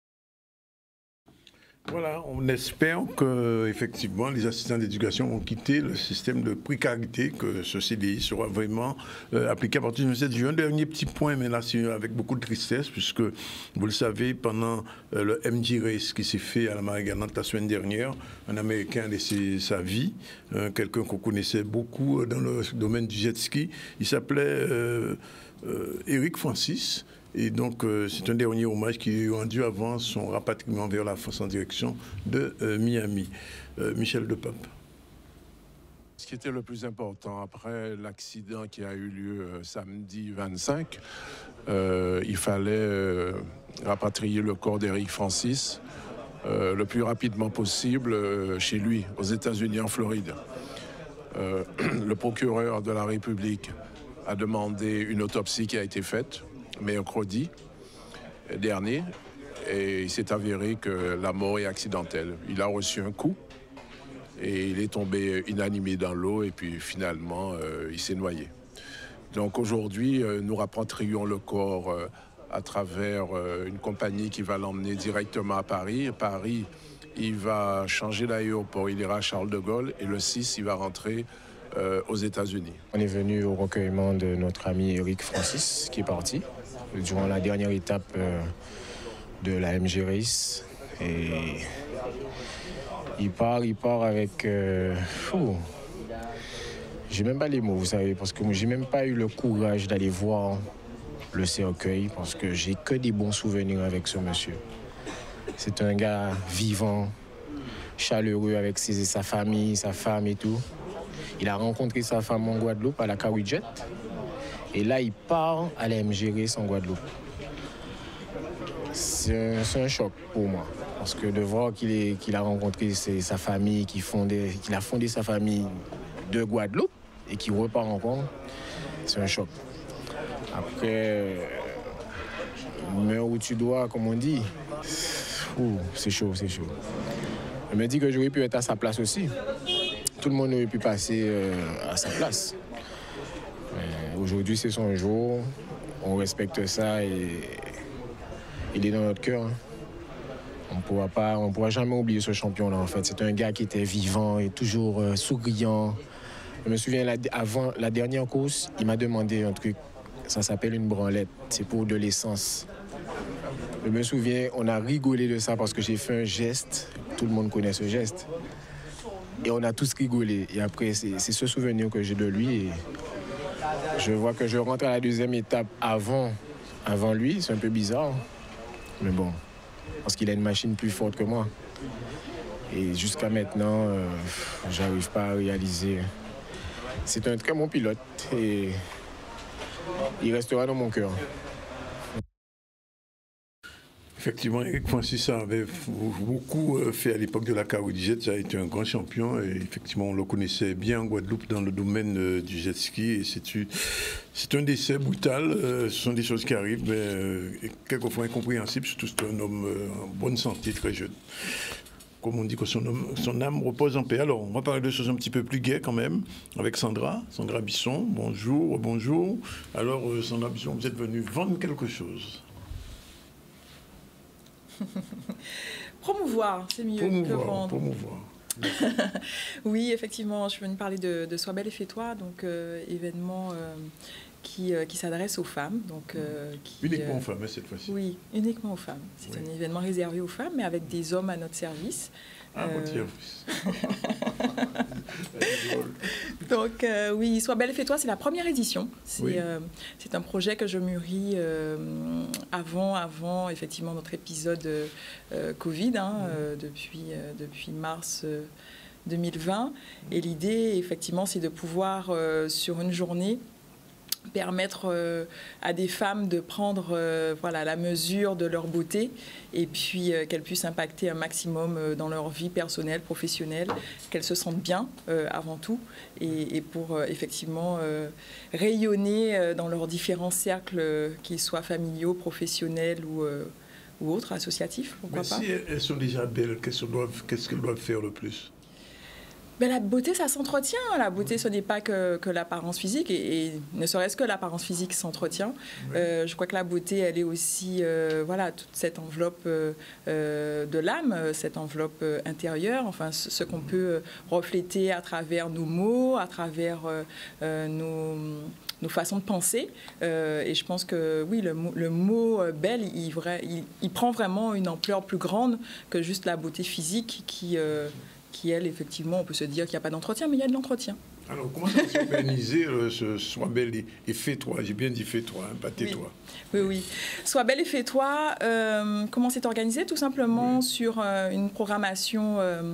Voilà, on espère que effectivement les assistants d'éducation vont quitter le système de précarité, que ce C D I sera vraiment euh, appliqué à partir du sept juin. Un dernier petit point, mais là c'est avec beaucoup de tristesse, puisque vous le savez, pendant euh, le M G Race qui s'est fait à la Marée-Galante la semaine dernière, un Américain a laissé sa vie, euh, quelqu'un qu'on connaissait beaucoup dans le domaine du jet ski. Il s'appelait euh, euh, Eric Francis. Et donc, euh, c'est un dernier hommage qui est rendu avant son rapatriement vers la France en direction de euh, Miami. Euh, Michel Depape. Ce qui était le plus important après l'accident qui a eu lieu euh, samedi vingt-cinq, euh, il fallait euh, rapatrier le corps d'Éric Francis euh, le plus rapidement possible euh, chez lui, aux États-Unis, en Floride. Euh, le procureur de la République a demandé une autopsie qui a été faite mercredi dernier, et il s'est avéré que la mort est accidentelle. Il a reçu un coup et il est tombé inanimé dans l'eau, et puis finalement euh, il s'est noyé. Donc aujourd'hui, euh, nous rapatrions le corps euh, à travers euh, une compagnie qui va l'emmener directement à Paris. À Paris, il va changer d'aéroport, il ira à Charles de Gaulle, et le six, il va rentrer euh, aux États-Unis. On est venu au recueillement de notre ami Eric Francis, qui est parti durant la dernière étape euh, de la M G Race. Et il part, il part avec... Euh, j'ai même pas les mots, vous savez, parce que j'ai même pas eu le courage d'aller voir le cercueil, parce que j'ai que des bons souvenirs avec ce monsieur. C'est un gars vivant, chaleureux avec ses, sa famille, sa femme et tout. Il a rencontré sa femme en Guadeloupe, à la Carouidjet. Et là, il part à la M G Race en Guadeloupe. C'est un, un choc pour moi. Parce que de voir qu'il qu'il a rencontré ses, sa famille, qu'il qu'il a fondé sa famille de Guadeloupe et qu'il repart encore, c'est un choc. Après, meurs où tu dois, comme on dit, c'est chaud, c'est chaud. Je me dis que j'aurais pu être à sa place aussi. Tout le monde aurait pu passer euh, à sa place. Aujourd'hui, c'est son jour. On respecte ça et il est dans notre cœur. On ne pourra pas, on pourra jamais oublier ce champion-là, en fait. C'est un gars qui était vivant et toujours euh, souriant. Je me souviens, la, avant la dernière course, il m'a demandé un truc. Ça s'appelle une branlette. C'est pour de l'essence. Je me souviens, on a rigolé de ça parce que j'ai fait un geste. Tout le monde connaît ce geste. Et on a tous rigolé. Et après, c'est ce souvenir que j'ai de lui. Et je vois que je rentre à la deuxième étape avant, avant lui. C'est un peu bizarre. Mais bon, parce qu'il a une machine plus forte que moi. Et jusqu'à maintenant, euh, j'arrive pas à réaliser. C'est un très bon pilote et il restera dans mon cœur. Effectivement, Eric Francis avait beaucoup fait à l'époque de la Carouidjet. Ça a été un grand champion et effectivement, on le connaissait bien en Guadeloupe dans le domaine du jet ski. Et c'est un décès brutal. Ce sont des choses qui arrivent, mais quelquefois incompréhensibles, surtout c'est un homme en bonne santé, très jeune. Comme on dit que son, homme, son âme repose en paix. Alors, on va parler de choses un petit peu plus gaies quand même, avec Sandra, Sandra Bisson. Bonjour, bonjour. Alors, Sandra Bisson, vous êtes venue vendre quelque chose. Promouvoir, c'est mieux promouvoir, que vendre. Promouvoir. Oui, effectivement, je suis venue parler de, de Sois belle et fais-toi, donc euh, événement euh, qui, euh, qui s'adresse aux femmes. Donc, euh, qui, uniquement euh, aux femmes, cette fois-ci. Oui, uniquement aux femmes. C'est oui. un événement réservé aux femmes, mais avec des hommes à notre service. Ah, euh... votre service. Donc, euh, oui, Sois belle et fais-toi, c'est la première édition. C'est oui. euh, un projet que je mûris euh, avant, avant, effectivement, notre épisode euh, Covid, hein, mmh. euh, depuis, euh, depuis mars euh, deux mille vingt. Et l'idée, effectivement, c'est de pouvoir, euh, sur une journée, permettre euh, à des femmes de prendre euh, voilà, la mesure de leur beauté et puis euh, qu'elles puissent impacter un maximum euh, dans leur vie personnelle, professionnelle, qu'elles se sentent bien euh, avant tout et, et pour euh, effectivement euh, rayonner euh, dans leurs différents cercles, euh, qu'ils soient familiaux, professionnels ou, euh, ou autres, associatifs, pourquoi Mais pas. si elles sont déjà belles, qu'est-ce qu'elles doivent, qu'est-ce qu'elles doivent faire le plus? Ben, la beauté, ça s'entretient. La beauté, ce n'est pas que, que l'apparence physique, et, et ne serait-ce que l'apparence physique s'entretient. Oui. Euh, je crois que la beauté, elle est aussi, euh, voilà, toute cette enveloppe euh, euh, de l'âme, cette enveloppe euh, intérieure, enfin, ce, ce qu'on peut refléter à travers nos mots, à travers euh, nos... nos façons de penser. Euh, et je pense que, oui, le mot, le mot euh, belle, il, vrai, il, il prend vraiment une ampleur plus grande que juste la beauté physique qui... Euh, qui, elle, effectivement, on peut se dire qu'il n'y a pas d'entretien, mais il y a de l'entretien. Alors, comment ça va s'organiser, euh, ce Sois belle et, et fais-toi? J'ai bien dit fais-toi, hein, pas tais-toi. Oui, oui, oui. Sois belle et fais-toi. Euh, comment c'est organisé? Tout simplement oui. sur euh, une programmation... Euh,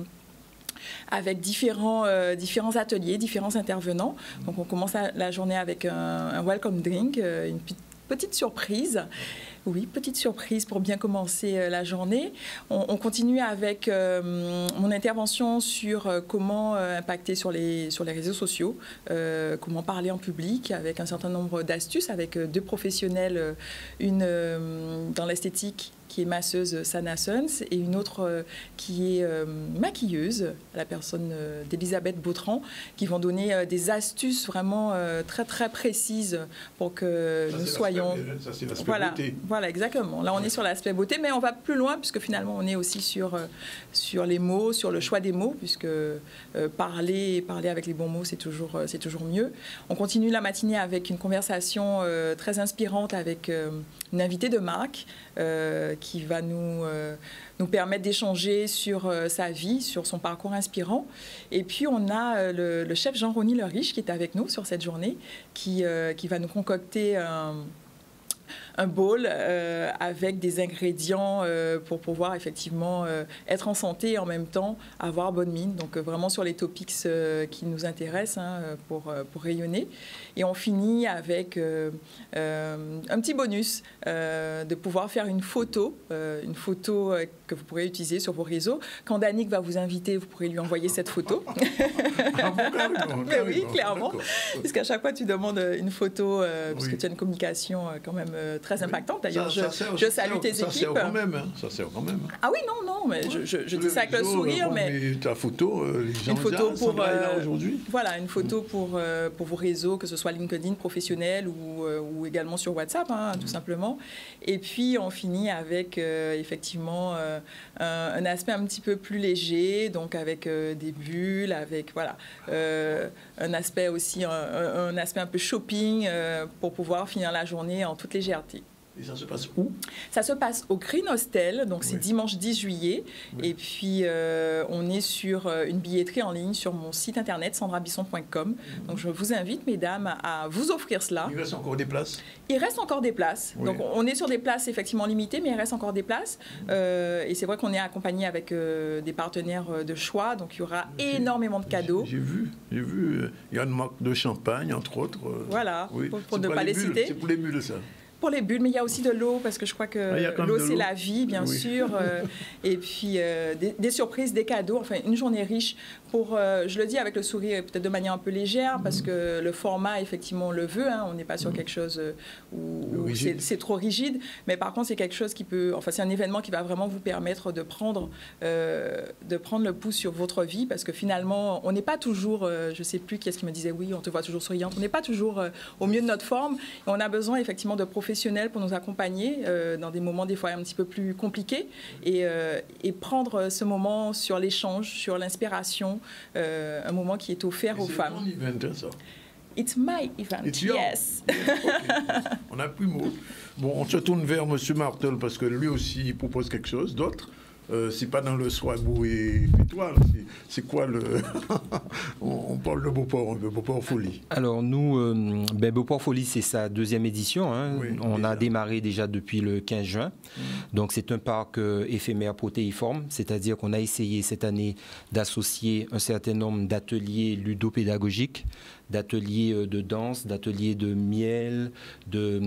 avec différents, euh, différents ateliers, différents intervenants. Donc, on commence la, la journée avec un, un welcome drink, euh, une petite surprise. Oui, petite surprise pour bien commencer euh, la journée. On, on continue avec euh, mon intervention sur euh, comment euh, impacter sur les, sur les réseaux sociaux, euh, comment parler en public, avec un certain nombre d'astuces, avec euh, deux professionnels, euh, une euh, dans l'esthétique, qui est masseuse Sana Suns, et une autre euh, qui est euh, maquilleuse, la personne euh, d'Elisabeth Bautran, qui vont donner euh, des astuces vraiment euh, très très précises pour que ça, nous soyons... Ça, c'est l'aspect voilà, beauté. Voilà, exactement. Là, on est sur l'aspect beauté, mais on va plus loin, puisque finalement, on est aussi sur, euh, sur les mots, sur le choix des mots, puisque euh, parler, parler avec les bons mots, c'est toujours, euh, c'est toujours mieux. On continue la matinée avec une conversation euh, très inspirante avec euh, une invitée de marque, euh, qui va nous, euh, nous permettre d'échanger sur euh, sa vie, sur son parcours inspirant. Et puis, on a euh, le, le chef Jean-Rony Le Riche qui est avec nous sur cette journée, qui, euh, qui va nous concocter un, un bowl euh, avec des ingrédients euh, pour pouvoir effectivement euh, être en santé et en même temps avoir bonne mine. Donc, euh, vraiment sur les topics euh, qui nous intéressent hein, pour, euh, pour rayonner. Et on finit avec euh, euh, un petit bonus euh, de pouvoir faire une photo, euh, une photo euh, que vous pourrez utiliser sur vos réseaux. Quand Danick va vous inviter, vous pourrez lui envoyer cette photo. Ah bon, carrément, Mais oui, clairement. Parce qu'à chaque fois, tu demandes une photo, euh, parce oui. que tu as une communication euh, quand même euh, très impactante. D'ailleurs, je, sert, je salue ça tes ça équipes. Sert quand même, hein. Ça sert quand même. Ah oui, non, non, mais je, je, je dis ça avec le sourire. Mais, mais ta photo, euh, les gens une photo disent, ah, pour euh, aujourd'hui. Voilà, une photo pour, euh, pour vos réseaux, que ce soit LinkedIn professionnel ou, euh, ou également sur WhatsApp, hein, tout simplement. Et puis, on finit avec euh, effectivement euh, un, un aspect un petit peu plus léger, donc avec euh, des bulles, avec voilà, euh, un aspect aussi, un, un aspect un peu shopping euh, pour pouvoir finir la journée en toute légèreté. Et ça se passe où? Ça se passe au Green Hostel, donc c'est oui. dimanche dix juillet. Oui. Et puis, euh, on est sur une billetterie en ligne sur mon site internet, sandra bisson point com. Mm-hmm. Donc, je vous invite, mesdames, à vous offrir cela. Il reste encore des places? Il reste encore des places. Oui. Donc, on est sur des places effectivement limitées, mais il reste encore des places. Mm-hmm. euh, et c'est vrai qu'on est accompagné avec euh, des partenaires de choix. Donc, il y aura énormément de cadeaux. J'ai vu, j'ai vu. Il y a une marque de champagne, entre autres. Voilà, oui. pour, pour ne pas les, les citer. C'est pour les bulles, ça. Pour les bulles, mais il y a aussi de l'eau, parce que je crois que ah, l'eau, c'est la vie, bien oui. sûr. Euh, et puis, euh, des, des surprises, des cadeaux, enfin, une journée riche pour, euh, je le dis avec le sourire, peut-être de manière un peu légère, parce que le format, effectivement, on le veut. Hein, on n'est pas sur quelque chose où, où c'est, c'est trop rigide. Mais par contre, c'est quelque chose qui peut... Enfin, c'est un événement qui va vraiment vous permettre de prendre, euh, de prendre le pouls sur votre vie, parce que finalement, on n'est pas toujours... Euh, je ne sais plus qui est-ce qui me disait, oui, on te voit toujours souriante. On n'est pas toujours euh, au mieux de notre forme. Et on a besoin, effectivement, de professionnels pour nous accompagner euh, dans des moments des fois un petit peu plus compliqués et, euh, et prendre ce moment sur l'échange, sur l'inspiration, euh, un moment qui est offert et aux c'est femmes. C'est mon event, ça. It's my event, It's yes. Okay. On n'a plus mot. Bon, on se tourne vers M. Martel parce que lui aussi il propose quelque chose d'autre. Euh, c'est pas dans le soir beau et fais-toi, c'est c'est quoi le... on, on parle de Beauport, de Beauport Folie. Alors nous, euh, ben Beauport Folie, c'est sa deuxième édition. Hein. Oui, on déjà. a démarré déjà depuis le quinze juin. Mmh. Donc c'est un parc euh, éphémère protéiforme, c'est-à-dire qu'on a essayé cette année d'associer un certain nombre d'ateliers ludopédagogiques, d'ateliers de danse, d'ateliers de miel, de,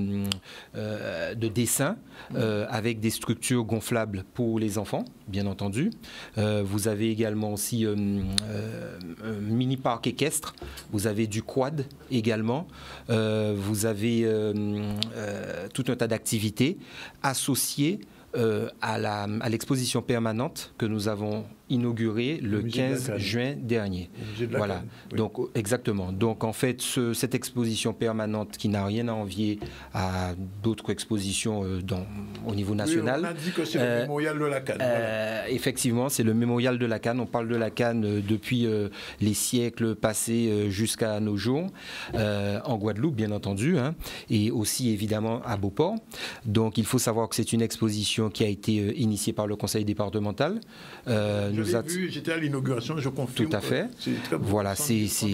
euh, de dessin, euh, avec des structures gonflables pour les enfants, bien entendu. Euh, vous avez également aussi euh, euh, un mini-parc équestre, vous avez du quad également, euh, vous avez euh, euh, tout un tas d'activités associées euh, à, la, à l'exposition permanente que nous avons inauguré le quinze juin dernier. Voilà. Oui. Donc exactement. Donc en fait, ce, cette exposition permanente qui n'a rien à envier à d'autres expositions euh, dans, au niveau national. Oui, on a dit que c'est euh, le mémorial de la Canne. Euh, voilà. Effectivement, c'est le mémorial de la Canne. On parle de la Canne euh, depuis euh, les siècles passés euh, jusqu'à nos jours, euh, en Guadeloupe bien entendu, hein, et aussi évidemment à Beauport. Donc il faut savoir que c'est une exposition qui a été euh, initiée par le conseil départemental. Euh, Je l'ai vu, j'étais à l'inauguration, je confirme. Tout à fait. C'est très beau. Voilà, c'est, c'est,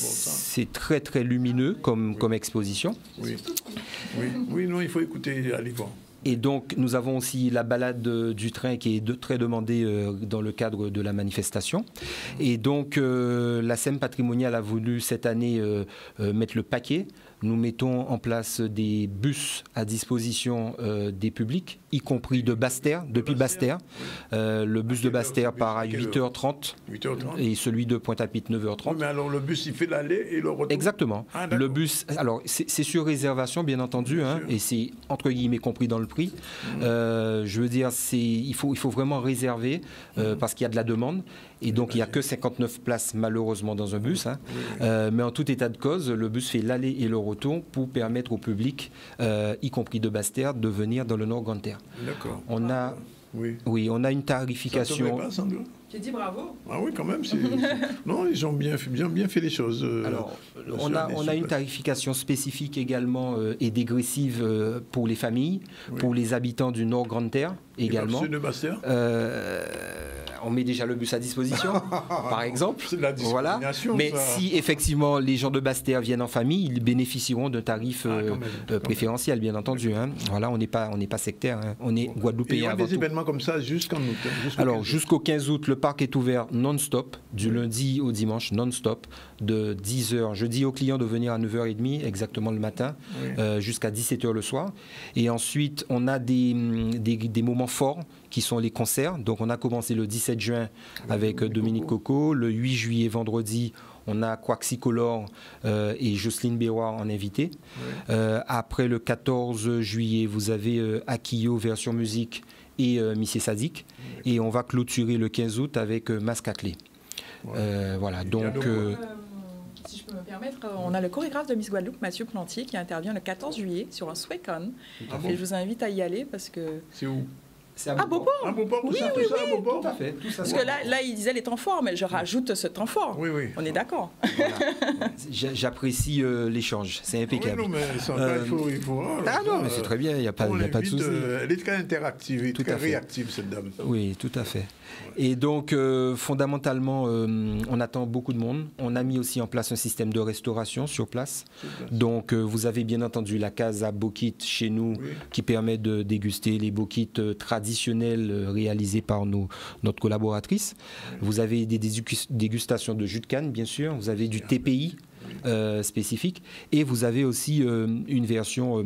c'est très très lumineux comme, oui. comme exposition. Oui. Oui. oui, non, il faut écouter à l'Yvan. Et donc, nous avons aussi la balade du train qui est de, très demandée euh, dans le cadre de la manifestation. Et donc, euh, la S E M patrimoniale a voulu cette année euh, euh, mettre le paquet. Nous mettons en place des bus à disposition euh, des publics, y compris de Basse-Terre, depuis Basse-Terre. Euh, le bus de Basse-Terre part à huit heures trente et celui de Pointe-à-Pitre neuf heures trente. Oui, mais alors le bus, il fait l'aller et le retour. Exactement. Ah, le bus, alors c'est, c'est sur réservation, bien entendu, bien hein, et c'est entre guillemets compris dans le prix. Mmh. Euh, je veux dire, c'est, il faut, il faut vraiment réserver euh, mmh. parce qu'il y a de la demande. Et donc, il n'y a que cinquante-neuf places, malheureusement, dans un bus. Hein. Oui, oui. Euh, mais en tout état de cause, le bus fait l'aller et le retour pour permettre au public, euh, y compris de Basse-Terre, de venir dans le Nord Grande-Terre. D'accord. On a, oui. oui, on a une tarification... Ça te J'ai dit bravo. Ah oui, quand même. C'est... non, ils ont bien, bien, bien fait les choses. Euh, Alors, on a, on a une tarification spécifique également euh, et dégressive euh, pour les familles, oui. pour les habitants du Nord Grande-Terre également. Et de Basse-Terre euh, on met déjà le bus à disposition, par exemple. C'est de la voilà. Mais ça. Si effectivement les gens de Basse-Terre viennent en famille, ils bénéficieront d'un tarif ah, euh, euh, préférentiel, bien entendu. Hein. Voilà, on n'est pas, on n'est pas sectaire. Hein. On est Guadeloupéen. Il y a des événements comme ça jusqu'en août. Jusqu'au Alors jusqu'au quinze août, le parc est ouvert non-stop, du lundi au dimanche, non-stop, de dix heures. Je dis aux clients de venir à neuf heures trente, exactement le matin, oui. euh, jusqu'à dix-sept heures le soir. Et ensuite, on a des, des, des moments forts qui sont les concerts. Donc, on a commencé le dix-sept juin avec oui, Dominique Coco. Coco. Le huit juillet, vendredi, on a Quaxicolor euh, et Jocelyne Béroir en invité. Oui. Euh, après le quatorze juillet, vous avez euh, Akio version musique et euh, Missy Sadik. Oui. Et on va clôturer le quinze août avec euh, Mascaclé. Ouais. Euh, voilà, donc... Euh, si je peux me permettre, on a le chorégraphe de Miss Guadeloupe, Mathieu Plantier, qui intervient le quatorze juillet sur un Swaycon. Ah bon? Et je vous invite à y aller parce que... C'est où? C'est à Beauport. À Beauport, tout oui, ça, oui, tout oui, ça à Beauport. Tout à fait. Tout ça, parce que là, là, il disait les temps forts, mais je rajoute ce temps fort. Oui, oui. On est d'accord. Voilà. J'apprécie euh, l'échange, c'est impeccable. Oui, non, mais ça, euh, il faut... Il faut oh, ah non, mais c'est très bien, il n'y a pas, y a pas de souci. Euh, elle est très interactive et tout très réactive, cette dame. Oui, tout à fait. Et donc, euh, fondamentalement, euh, on attend beaucoup de monde. On a mis aussi en place un système de restauration sur place. Donc, euh, vous avez bien entendu la Casa Bokit chez nous, oui. qui permet de déguster les bokits euh, traditionnels euh, réalisés par nos, notre collaboratrice. Oui. Vous avez des dégustations de jus de canne, bien sûr. Vous avez du T P I. Euh, spécifique, et vous avez aussi euh, une version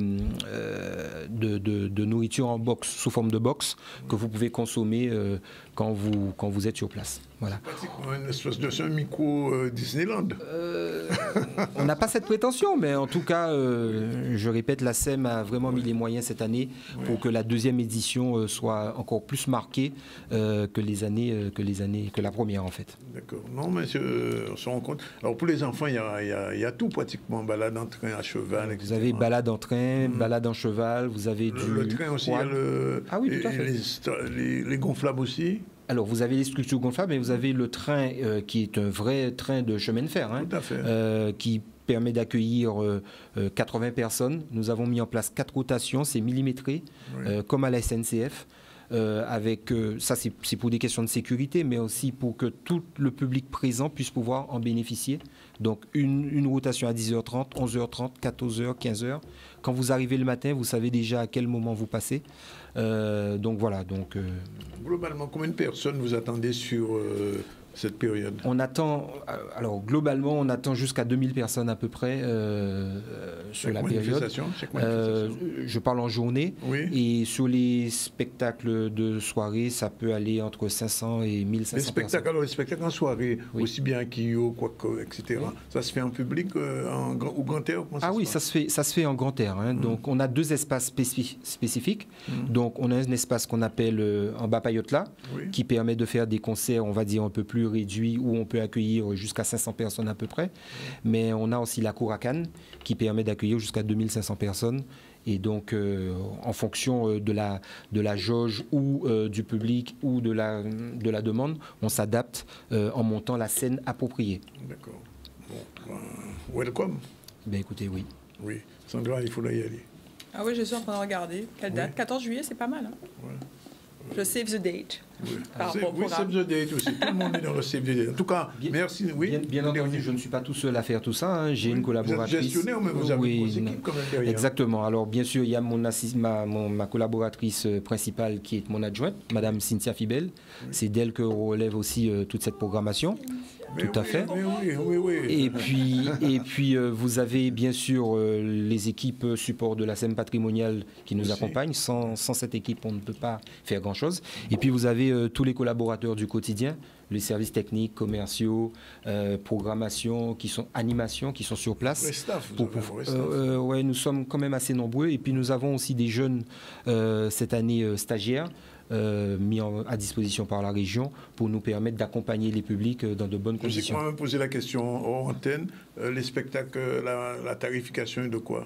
euh, de, de, de nourriture en box, sous forme de box, que vous pouvez consommer euh, quand, vous, quand vous êtes sur place. Voilà. Pratiquement une espèce de ce micro euh, Disneyland. Euh, on n'a pas cette prétention, mais en tout cas, euh, je répète, la S E M a vraiment ouais. mis les moyens cette année ouais. pour que la deuxième édition euh, soit encore plus marquée euh, que les années, euh, que les années, que la première en fait. D'accord. Non, mais euh, on se rend compte. Alors pour les enfants, il y a, y a, y a tout pratiquement, balade en train, à cheval, et cetera. Vous avez balade en train, mmh. balade en cheval, vous avez le, du le train aussi, il y a le, ah oui, tout à fait. Les, les, les gonflables aussi. Alors, vous avez les structures gonflables, mais vous avez le train euh, qui est un vrai train de chemin de fer, hein, Tout à fait. Euh, qui permet d'accueillir euh, euh, quatre-vingts personnes. Nous avons mis en place quatre rotations, c'est millimétré, oui. euh, comme à la S N C F. euh, avec, euh, ça c'est pour des questions de sécurité, mais aussi pour que tout le public présent puisse pouvoir en bénéficier. Donc une, une rotation à dix heures trente, onze heures trente, quatorze heures, quinze heures. Quand vous arrivez le matin, vous savez déjà à quel moment vous passez. Euh, donc voilà. Donc, euh, globalement, combien de personnes vous attendez sur euh, cette période? On attend, alors globalement, on attend jusqu'à deux mille personnes à peu près euh, sur la période. Euh, je parle en journée. Oui. Et sur les spectacles de soirée, ça peut aller entre cinq cents et mille cinq cents les spectacles, personnes. Alors, les spectacles en soirée, oui. aussi bien Kyo, Quaco, et cetera, oui. ça se fait en public euh, en, au grand air? Ah ça oui, ça se, fait, ça se fait en grand air. Hein. Mm. Donc, on a deux espaces spécifiques. spécifiques. Mm. Donc, on a un espace qu'on appelle euh, en Bapayotla, oui. qui permet de faire des concerts, on va dire, un peu plus réduit où on peut accueillir jusqu'à cinq cents personnes à peu près. Mais on a aussi la cour à Cannes qui permet d'accueillir jusqu'à deux mille cinq cents personnes. Et donc, euh, en fonction de la, de la jauge ou euh, du public ou de la, de la demande, on s'adapte euh, en montant la scène appropriée. D'accord. Bon, uh, welcome. Ben écoutez, oui. Oui. Sandra, il faut y aller. Ah oui, je suis en train de regarder. Quelle date? Oui. quatorze juillet, c'est pas mal. Hein? Ouais. Je save the date. Oui, oui save the date aussi. Tout le monde est dans le save the date. En tout cas, bien, merci. Oui, bien, bien entendu, je ne suis pas tout seul à faire tout ça. Hein. J'ai oui, une collaboratrice. Vous êtes gestionnaire, mais vous avez oui, vos équipes quand même derrière. Exactement. Alors, bien sûr, il y a mon assist, ma, mon, ma collaboratrice principale qui est mon adjointe, Madame Cynthia Fibel. Oui. C'est d'elle que relève aussi euh, toute cette programmation. Mais tout oui, à fait. Oui, oui, oui, oui. Et puis, et puis euh, vous avez bien sûr euh, les équipes support de la scène patrimoniale qui nous aussi. accompagnent. Sans, sans cette équipe, on ne peut pas faire grand-chose. Et puis, vous avez euh, tous les collaborateurs du quotidien, les services techniques, commerciaux, euh, programmation, qui sont animation, qui sont sur place. Le staff, pour, pour, euh, euh, ouais, nous sommes quand même assez nombreux. Et puis, nous avons aussi des jeunes euh, cette année euh, stagiaires. Euh, mis en, à disposition par la région pour nous permettre d'accompagner les publics dans de bonnes conditions. Je sais que moi, poser la question hors antenne, euh, les spectacles, la, la tarification est de quoi?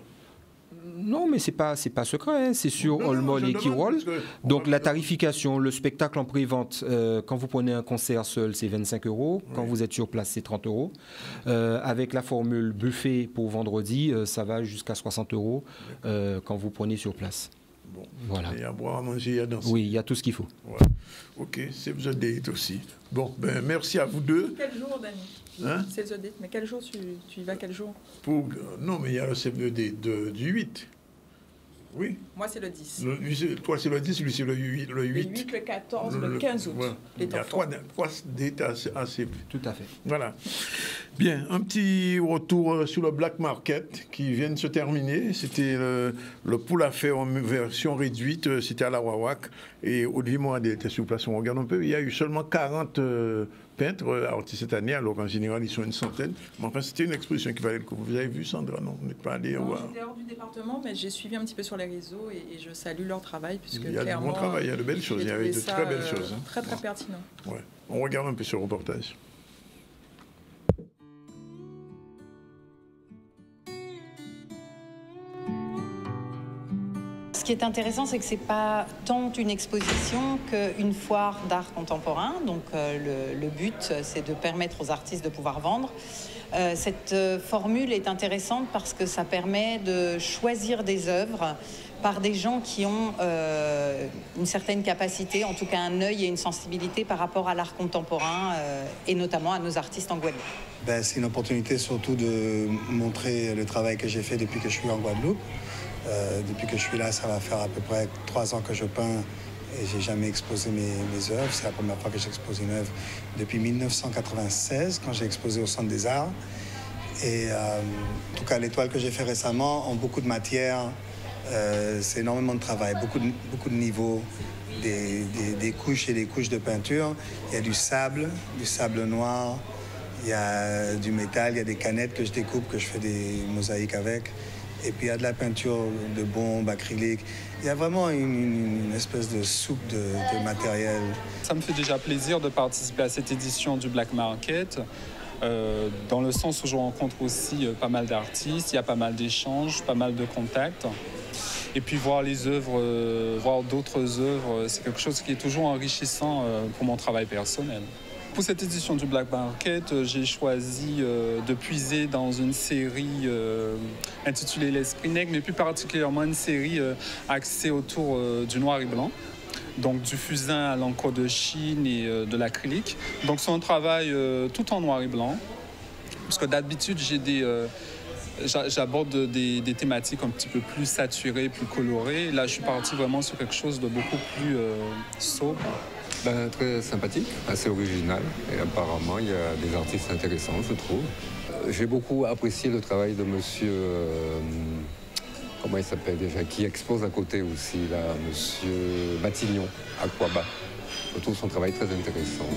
Non, mais ce n'est pas, pas secret, hein. C'est sur All Mall et Kirol. Donc la tarification, le spectacle en pré-vente, euh, quand vous prenez un concert seul, c'est vingt-cinq euros. Quand oui. vous êtes sur place, c'est trente euros. Euh, avec la formule buffet pour vendredi, euh, ça va jusqu'à soixante euros euh, quand vous prenez sur place. Bon, voilà. Il y a à boire, à manger, il y a danser. Oui, il y a tout ce qu'il faut. Ouais. Ok, Save the Date aussi. Bon, ben merci à vous deux. Quel jour, Dani? Hein? Save the Date, mais quel jour tu, tu y vas, quel jour? Pour, non, mais il y a le Save the Date de, du huit. Oui. Moi, c'est le dix. Le, lui, toi, c'est le dix, lui, c'est le huit. Le huit, le, huit, le quatorze, le, le quinze août. Ouais. Il y a trois, trois dates assez, assez... Tout à fait. Voilà. Bien, un petit retour sur le Black Market qui vient de se terminer. C'était le, le pool à faire en version réduite. C'était à la Wawak. Et Olivier Moradé était sur place. On regarde un peu. Il y a eu seulement quarante euh, peintres artistes cette année, alors qu'en général, ils sont une centaine. Mais enfin, c'était une exposition qui valait le coup. Vous avez vu, Sandra? Non, vous n'êtes pas allé voir. J'étais hors du département, mais j'ai suivi un petit peu sur les réseaux et, et je salue leur travail. Puisque il y a du bon travail, il y a de belles choses. Il y avait de très belles choses. Hein. Très, très pertinent. Ouais. On regarde un peu ce reportage. Ce qui est intéressant, c'est que ce n'est pas tant une exposition qu'une foire d'art contemporain. Donc euh, le, le but, c'est de permettre aux artistes de pouvoir vendre. Euh, cette euh, formule est intéressante parce que ça permet de choisir des œuvres par des gens qui ont euh, une certaine capacité, en tout cas un œil et une sensibilité par rapport à l'art contemporain euh, et notamment à nos artistes en Guadeloupe. Ben, c'est une opportunité surtout de montrer le travail que j'ai fait depuis que je suis en Guadeloupe. Euh, depuis que je suis là, ça va faire à peu près trois ans que je peins et j'ai jamais exposé mes, mes œuvres. C'est la première fois que j'expose une œuvre depuis mille neuf cent quatre-vingt-seize, quand j'ai exposé au Centre des Arts. Et euh, en tout cas, les toiles que j'ai fait récemment ont beaucoup de matière. Euh, c'est énormément de travail, beaucoup de, beaucoup de niveaux, des, des, des couches et des couches de peinture. Il y a du sable, du sable noir, il y a du métal, il y a des canettes que je découpe, que je fais des mosaïques avec. Et puis il y a de la peinture de bombe, acrylique. Il y a vraiment une, une espèce de soupe de, de matériel. Ça me fait déjà plaisir de participer à cette édition du Black Market, euh, dans le sens où je rencontre aussi euh, pas mal d'artistes, il y a pas mal d'échanges, pas mal de contacts. Et puis voir les œuvres, euh, voir d'autres œuvres, c'est quelque chose qui est toujours enrichissant euh, pour mon travail personnel. Pour cette édition du Black Market, j'ai choisi euh, de puiser dans une série euh, intitulée L'Esprit Nègre, mais plus particulièrement une série euh, axée autour euh, du noir et blanc. donc du fusain à l'encre de Chine et euh, de l'acrylique. Donc c'est un travail euh, tout en noir et blanc, parce que d'habitude j'ai des... Euh, J'aborde des, des thématiques un petit peu plus saturées, plus colorées. Là, je suis parti vraiment sur quelque chose de beaucoup plus euh, sobre. Ben, très sympathique, assez original. Et apparemment, il y a des artistes intéressants, je trouve. J'ai beaucoup apprécié le travail de monsieur... Euh, comment il s'appelle déjà? Qui expose à côté aussi, là, monsieur Matignon, à Aquaba. Je trouve son travail très intéressant.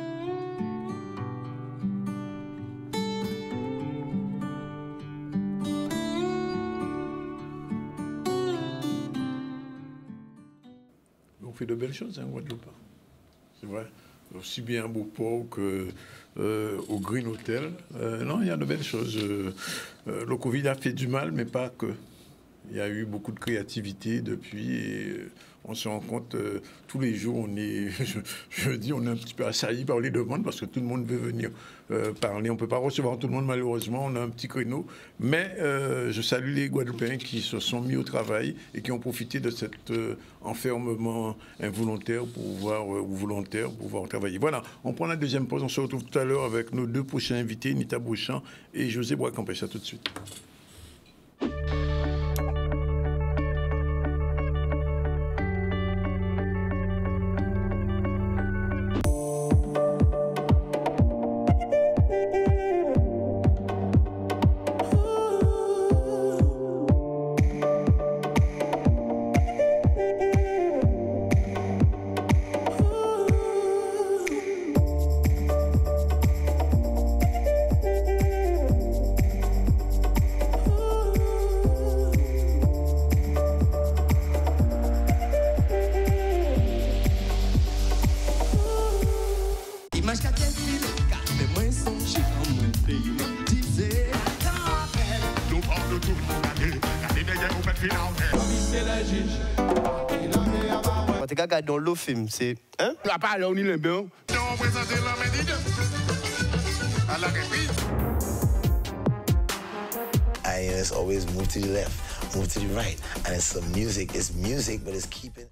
On fait de belles choses, hein, Guadeloupe. C'est vrai. Aussi bien à Beauport qu'au euh, Green Hotel. Euh, non, il y a de belles choses. Euh, euh, le Covid a fait du mal, mais pas que. Il y a eu beaucoup de créativité depuis et euh, on se rend compte euh, tous les jours, on est, je, je dis, on est un petit peu assailli par les demandes parce que tout le monde veut venir euh, parler. On ne peut pas recevoir tout le monde, malheureusement, on a un petit créneau. Mais euh, je salue les Guadeloupéens qui se sont mis au travail et qui ont profité de cet euh, enfermement involontaire pour pouvoir, euh, ou volontaire pour pouvoir travailler. Voilà, on prend la deuxième pause. On se retrouve tout à l'heure avec nos deux prochains invités, Nita Beauchamp et José Bois-Campès. À tout de suite. Dans le film, c'est... Hein? La parole, on y l'aime bien. I just always move to the left, move to the right. And it's some music, it's music, but it's keeping...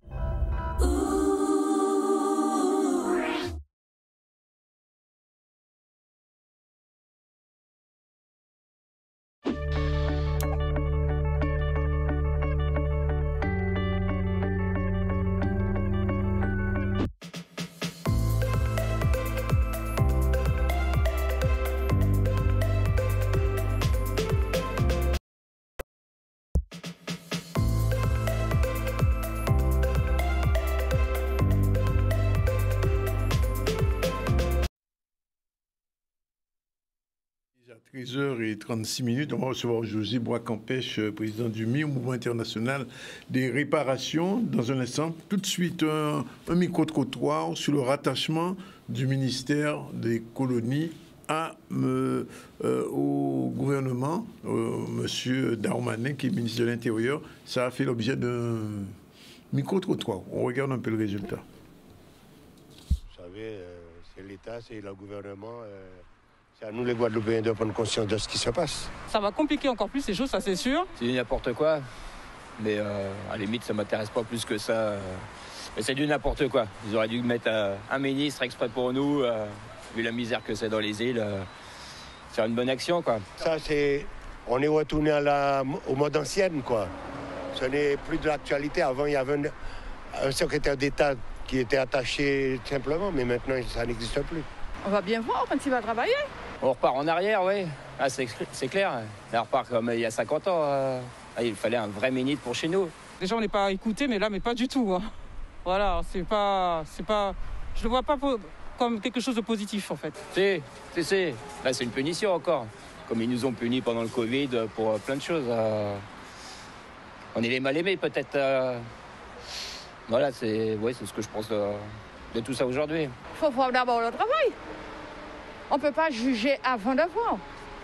treize heures trente-six minutes, on va recevoir José Bois-Campès, président du M I, Mouvement international des réparations. Dans un instant, tout de suite, un, un micro-trottoir sur le rattachement du ministère des colonies à, euh, euh, au gouvernement, euh, M. Darmanin, qui est ministre de l'Intérieur. Ça a fait l'objet d'un micro-trottoir. On regarde un peu le résultat. Vous savez, euh, c'est l'État, c'est le gouvernement... Euh... C'est à nous les Guadeloupéens de prendre conscience de ce qui se passe. Ça va compliquer encore plus les choses, ça c'est sûr. C'est du n'importe quoi, mais euh, à la limite ça m'intéresse pas plus que ça. Mais c'est du n'importe quoi. Ils auraient dû mettre euh, un ministre exprès pour nous, euh, vu la misère que c'est dans les îles, euh, faire une bonne action quoi. Ça c'est, on est retourné à la, au mode ancienne quoi. Ce n'est plus de l'actualité. Avant il y avait un, un secrétaire d'État qui était attaché simplement, mais maintenant ça n'existe plus. On va bien voir quand il va travailler. On repart en arrière, oui. Ah, c'est, c'est clair. On repart comme il y a cinquante ans. Euh. Ah, il fallait un vrai ministre pour chez nous. Déjà, on n'est pas écouté, mais là, mais pas du tout. Hein. Voilà, c'est pas, c'est pas... Je le vois pas comme quelque chose de positif, en fait. Si, si, si. Là, c'est une punition encore. Comme ils nous ont punis pendant le Covid pour plein de choses. Euh... On est les mal-aimés, peut-être. Euh... Voilà, c'est, ouais, c'est ce que je pense de, de tout ça aujourd'hui. Il faut voir d'abord le travail. On ne peut pas juger avant de voir.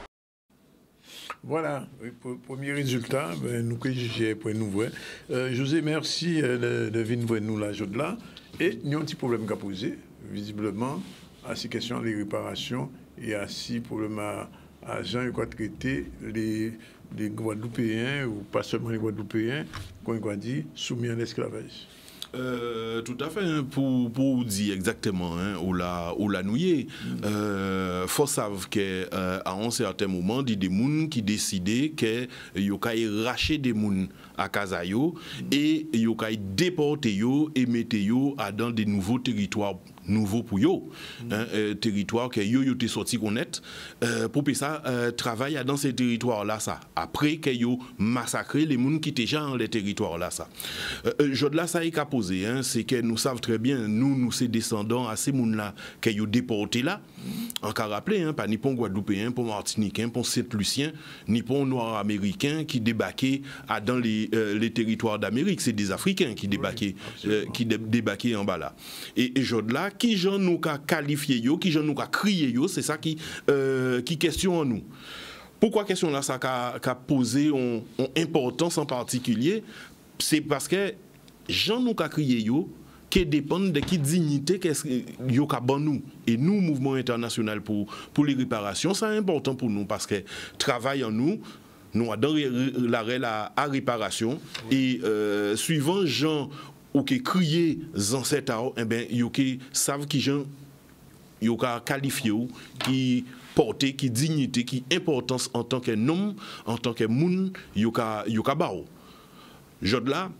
Voilà, premier résultat, ben, nous que juger pour nous voir. Euh, José, merci euh, de venir voir nous là, là. Et nous avons un petit problème qu'à poser, visiblement, à ces questions des réparations et à ces problèmes à, à Jean et quoi traiter les, les Guadeloupéens, ou pas seulement les Guadeloupéens, qu'on va dire, soumis à l'esclavage. Euh, tout à fait, hein, pour, pour dire exactement hein, où la, où la nouiller. Il mm. euh, faut savoir qu'à euh, un certain moment, il y a des gens qui décident qu'ils vont racheter des gens à Kazayo mm. et ils vont déporter et mettre dans des nouveaux territoires nouveau pour eux, mm. hein, euh, territoire que yo yo te sorti connaître euh, pour que ça euh, travaille dans ces territoires là ça après que yo massacré les gens qui étaient déjà dans les territoires là ça euh, je là ça est qu'à poser hein, c'est que nous savons très bien nous nous ces descendants à ces gens là que yo déportés là mm. encore rappelé hein, pas ni pour Guadeloupéen pour Martiniquais pour Saint-Lucien ni pour Noirs américains qui débarquaient à dans les, euh, les territoires d'Amérique, c'est des Africains qui débarquaient oui, euh, qui dé débarquaient en bas là et, et je là qui j'en nous a qualifié yo, qui j'en nous a crié yo, c'est ça qui euh, qui question en nous. Pourquoi question là ça qu'a posé en, en importance en particulier, c'est parce que j'en nous a crié yo qui dépendent de qui dignité qu'est-ce yo ka ban nous et nous mouvement international pour pour les réparations, c'est important pour nous parce que travail en nous nous dans l'arrêt la à réparation et euh, suivant Jean ou qui crier ancêtres eh ben yo qui savent qui gens yo ka qualifié qui porter qui dignité qui importance en tant que homme en tant que moun yo ka yo ka ba jod là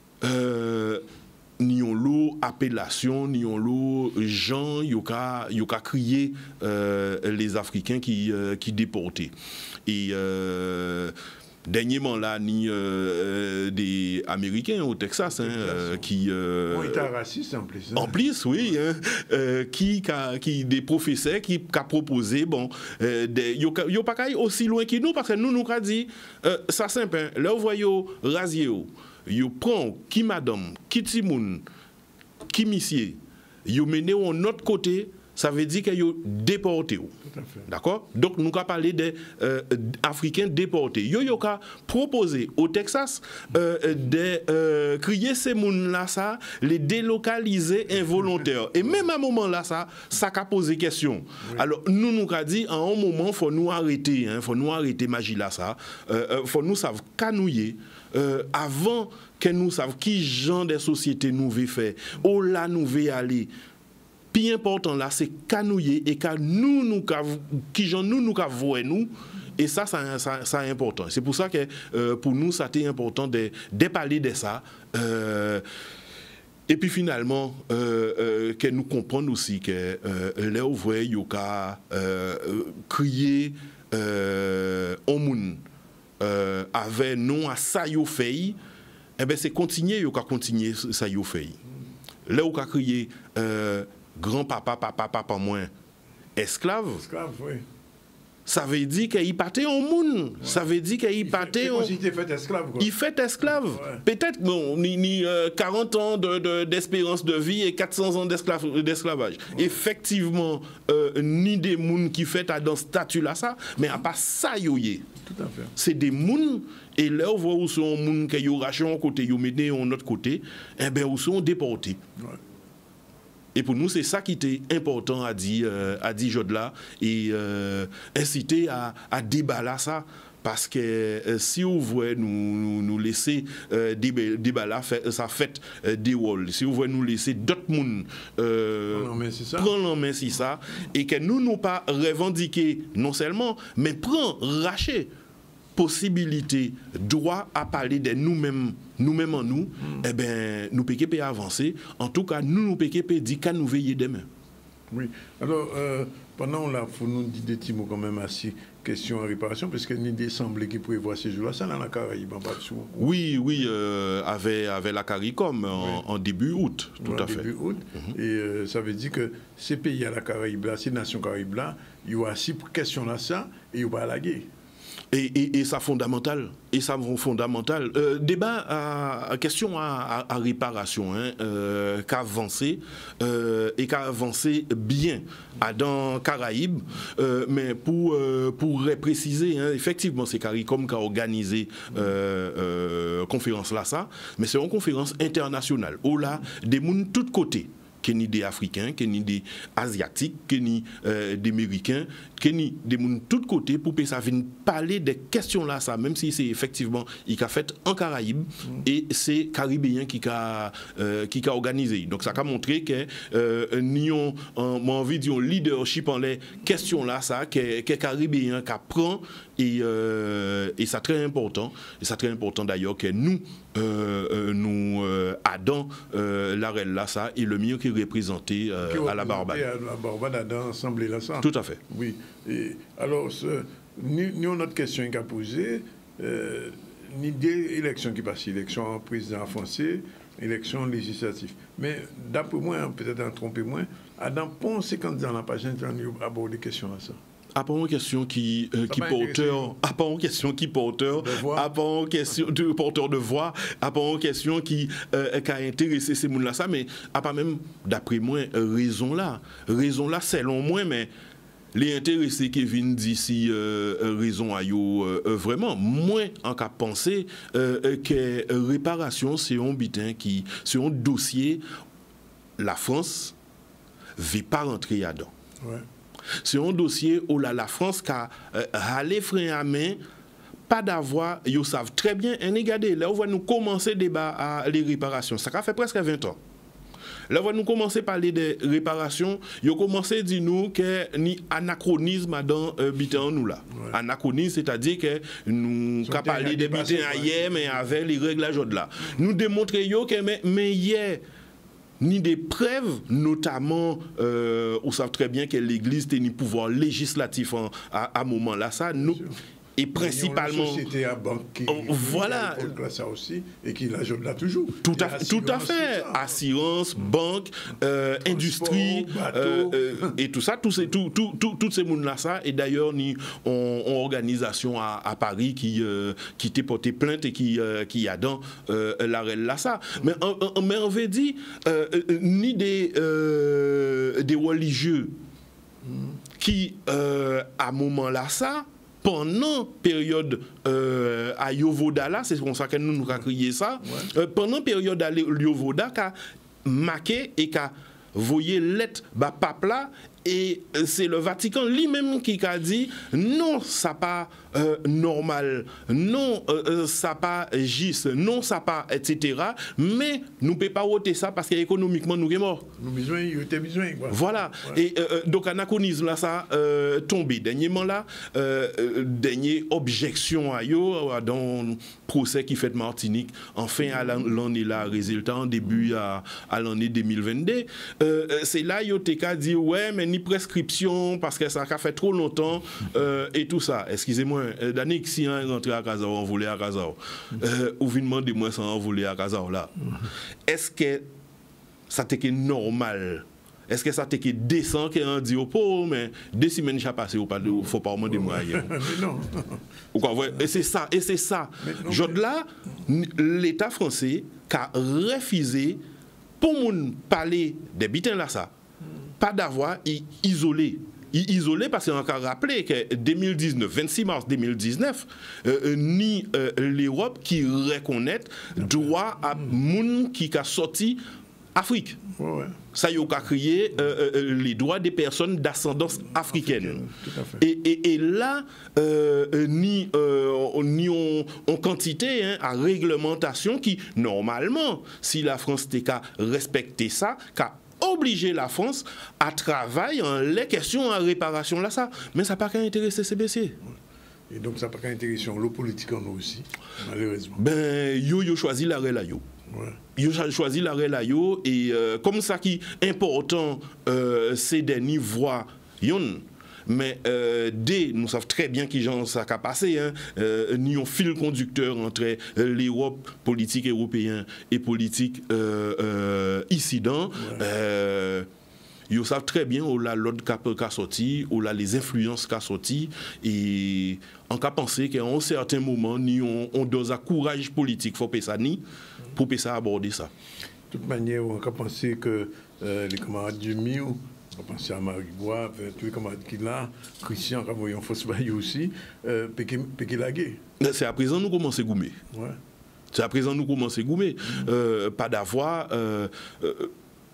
euh ni on l'eau appellation ni on l'eau gens yo ka yo ka crier euh, les Africains qui euh, qui déportés et euh, dernièrement là ni euh, des Américains au Texas hein, euh, qui euh, bon, état raciste en plus hein. En plus oui hein, euh, qui qui des professeurs qui a proposé bon euh, des yo, yo pas aussi loin que nous parce que nous nous a dit euh, ça simple hein, là vous voyez rasier yo prend qui madame qui timoun qui monsieur yo mené en autre côté ça veut dire que yo déporté d'accord donc nous avons parlé des euh, Africains déportés yo yo ka proposé au Texas euh, de euh, crier ces moun là ça les délocaliser involontaires et même à un moment là ça ça a posé question oui. Alors nous nous a dit à un moment faut nous arrêter hein, faut nous arrêter magie là ça euh, faut nous savoir canouiller euh, avant que nous savions qui genre de société nous veut faire où là nous veut aller. Plus important là, c'est canouiller et qu'à nous, nous, qui j'en nous, nous, voir nous. Et ça, ça, ça, ça est important. C'est pour ça que euh, pour nous, ça a été important de, de parler de ça. Euh, et puis finalement, euh, euh, que nous comprenions aussi que euh, là où vous voyez, il y a euh, crier euh, au monde euh, avec non à ça yo fait, eh ben c'est continuer, il y a continuer ça yo fait. Là où il y a crié euh, grand-papa, papa, papa, moins, esclave. Esclave, oui. Ça veut dire qu'il partait au monde. Ouais. Ça veut dire qu'il partait au... Il fait esclave. Quoi. Il fait esclave. Ouais. Peut-être, bon, ni, ni euh, quarante ans d'espérance de, de, de vie et quatre cents ans d'esclavage. Ouais. Effectivement, euh, ni des gens qui fait dans ce statut-là, ça, mais à part ça, yoye. Tout à fait. C'est des gens, et là, on voit où sont les gens qui ont racheté un côté, ils ont mis de l'autre côté, et bien, où sont déportés. Ouais. Et pour nous, c'est ça qui était important à dire, euh, à dire Jodla et euh, inciter à, à déballer ça. Parce que euh, si vous voulez nous, nous, nous laisser euh, déballer ça fait euh, des walls, si vous voulez nous laisser d'autres monde euh, prendre en main si ça, et que nous n'avons pas revendiqué non seulement, mais prendre, racher possibilité, droit à parler de nous-mêmes, nous-mêmes en nous, mm. eh bien, nous pouvons pas avancer. En tout cas, nous, nous pouvons pas dire qu'à nous veiller demain. Oui. Alors, euh, pendant là, il faut nous dire des petits mots quand même assez question en réparation, parce que nous semblait qu'il pouvait voir ces jours-là, ça dans la Caraïbe, en bas dessous. Oui, oui, euh, avec, avec la CARICOM en, oui. en début août, tout oui, à fait. Début août. Mm-hmm. Et euh, ça veut dire que ces pays à la Caraïbe-là, ces nations Caraïbes-là, il y a aussi pour question là ça, et il y a pas la guerre. Et, et, et ça fondamental, et ça fondamental. Euh, débat à, à question à, à, à réparation, hein, euh, qu'avancer euh, et qu'avancer bien à dans Caraïbes, euh, mais pour euh, pour préciser, hein, effectivement c'est CARICOM qui a organisé euh, euh, conférence là ça, mais c'est une conférence internationale où là des gens de tous côtés. que ni des Africains, que ni des Asiatiques, que ni euh, des Américains, que ni des gens de tous côtés pour que ça vienne parler des questions là, ça, même si c'est effectivement, il a fait en Caraïbes mm. et c'est Caribéen qui a, euh, qui a organisé. Donc ça a montré que euh, nous avons envie de leadership en les questions là, ça, que, que Caribéen qui prend et, euh, et c'est très important. Et c'est très important d'ailleurs que nous, euh, nous euh, Adam, euh, l'arrêt là, ça, et le mieux qui est représenté euh, à la Barbade. À la Barbade, Adam, assemblée là, ça. Tout à fait. Oui. Et alors, ce, nous, nous, notre question qu'a posée, euh, ni des élections qui passent, élection président français, élection législative. Mais d'après moi, peut-être en tromper moins, Adam pense que quand dans la page, on aborde des questions à ça. À part une question qui, euh, qui porteur, à part une question qui porteur, à part une question de porteur de voix, à part une question qui, euh, qui a intéressé ces gens-là, ça, mais à part même, d'après moi, raison là, raison là, selon moi, mais les intéressés qui viennent d'ici, euh, raison à yo, euh, vraiment, moins en cas penser euh, que réparation, c'est un bitin qui, c'est un dossier, la France ne veut pas rentrer là-dedans. Ouais. C'est un dossier où la, la France a euh, râlé frein à main, pas d'avoir, ils savent très bien, et regardez, là on va nous commencer le débat à les réparations. Ça a fait presque vingt ans. Là on va nous commencer à parler des réparations. Ils ont commencé à dire nous que ni anachronisme dans euh, bitin nous là. Ouais. Anachronisme, c'est-à-dire que nous avons parlé des bitins hier, mais avec les réglages de là. Nous démontrions que mais, mais hier, ni des preuves, notamment, euh, on sait très bien que l'Église a un pouvoir législatif en, à un moment là, ça, nous, et principalement... Une société à banque qui, voilà. qui ça aussi, et qui l'ajoute là toujours. Tout à, tout à fait. Assurance, banque, euh, industrie, euh, euh, et tout ça, tous ces, tout, tout, tout, tous ces mondes-là, ça, et d'ailleurs, nous, on, on organisation à, à Paris qui, euh, qui t'a porté plainte et qui, euh, qui a dans euh, l'arrêt là, ça. Mais, on, mais on veut dire, euh, ni des, euh, des religieux qui, euh, à un moment là, ça, pendant période euh, à Yovoda là, c'est pour ça que nous nous avons crié ça, ouais. euh, pendant période à Yovoda, qu'a marqué et qu'a voyé lettre bah pape là, et c'est le Vatican lui-même qui a dit non, ça pas euh, normal, non, euh, ça pas juste, non, ça pas, et cetera. Mais nous ne pouvons pas voter ça parce qu'économiquement nous sommes morts. Nous besoin, il y a besoin. Quoi. Voilà. Ouais. Et euh, donc anachronisme là, ça euh, tombé. Dernièrement là, euh, dernière objection à yo dans le procès qui fait Martinique, enfin à l'année là, résultat en début à, à l'année deux mille vingt-deux. Euh, c'est là yo T K dit ouais mais ni prescription parce que ça a fait trop longtemps euh, et tout ça. Excusez-moi, euh, Danick, si on est rentré à Kazao, on voulait à Kazao, euh, ou vient demander moi ça on voulait à Kazao là. Est-ce que ça t'est normal? Est-ce que ça t'est décent qu'on dit au pauvre, mais deux semaines déjà passé, il ne faut pas demander moi ailleurs. Non. Et c'est ça, et c'est ça. Je là, l'État français a refusé pour nous parler des bitins là ça. Pas d'avoir isolé. Isolé parce qu'on a rappelé que deux mille dix-neuf, vingt-six mars deux mille dix-neuf, euh, ni euh, l'Europe qui reconnaît droit à moun qui a sorti Afrique. Ouais, ouais. Ça y a créé euh, euh, les droits des personnes d'ascendance africaine. africaine et, et, et là, euh, ni, euh, ni en, en quantité, hein, à réglementation qui, normalement, si la France était qu'à respecter ça, qu'à obliger la France à travailler en les questions en réparation là ça, mais ça n'a pas qu'à intéresser C B C. Et donc ça n'a pas qu'à intéresser le politique en nous aussi, malheureusement. Ben yo yo choisi l'arrêt là yo. Ouais. Yo choisi l'arrêt là yo et euh, comme ça qui est important euh, c'est des niveaux yon. Mais euh, dès, nous savons très bien qui j'en ça a passé, hein, euh, ni un fil conducteur entre euh, l'Europe politique européenne et politique euh, euh, ici dans. Ouais. Euh, ils savent très bien où là l'autre cap qui a sorti, où là les influences qui a sorti, et on a pensé qu'à un certain moment, ni on, on doit un courage politique, faut pas ça ni pour ça aborder ça. De toute manière, on a pensé que euh, les camarades du M I U, on pense à Marie-Bois, tous les camarades qui là, Christian, comme voyons Fosse Bayou aussi, euh, péqué lagué. C'est à présent nous commençons à goumer. Ouais. C'est à présent nous commençons à goumer. Mm-hmm. Euh, pas d'avoir. Euh, euh,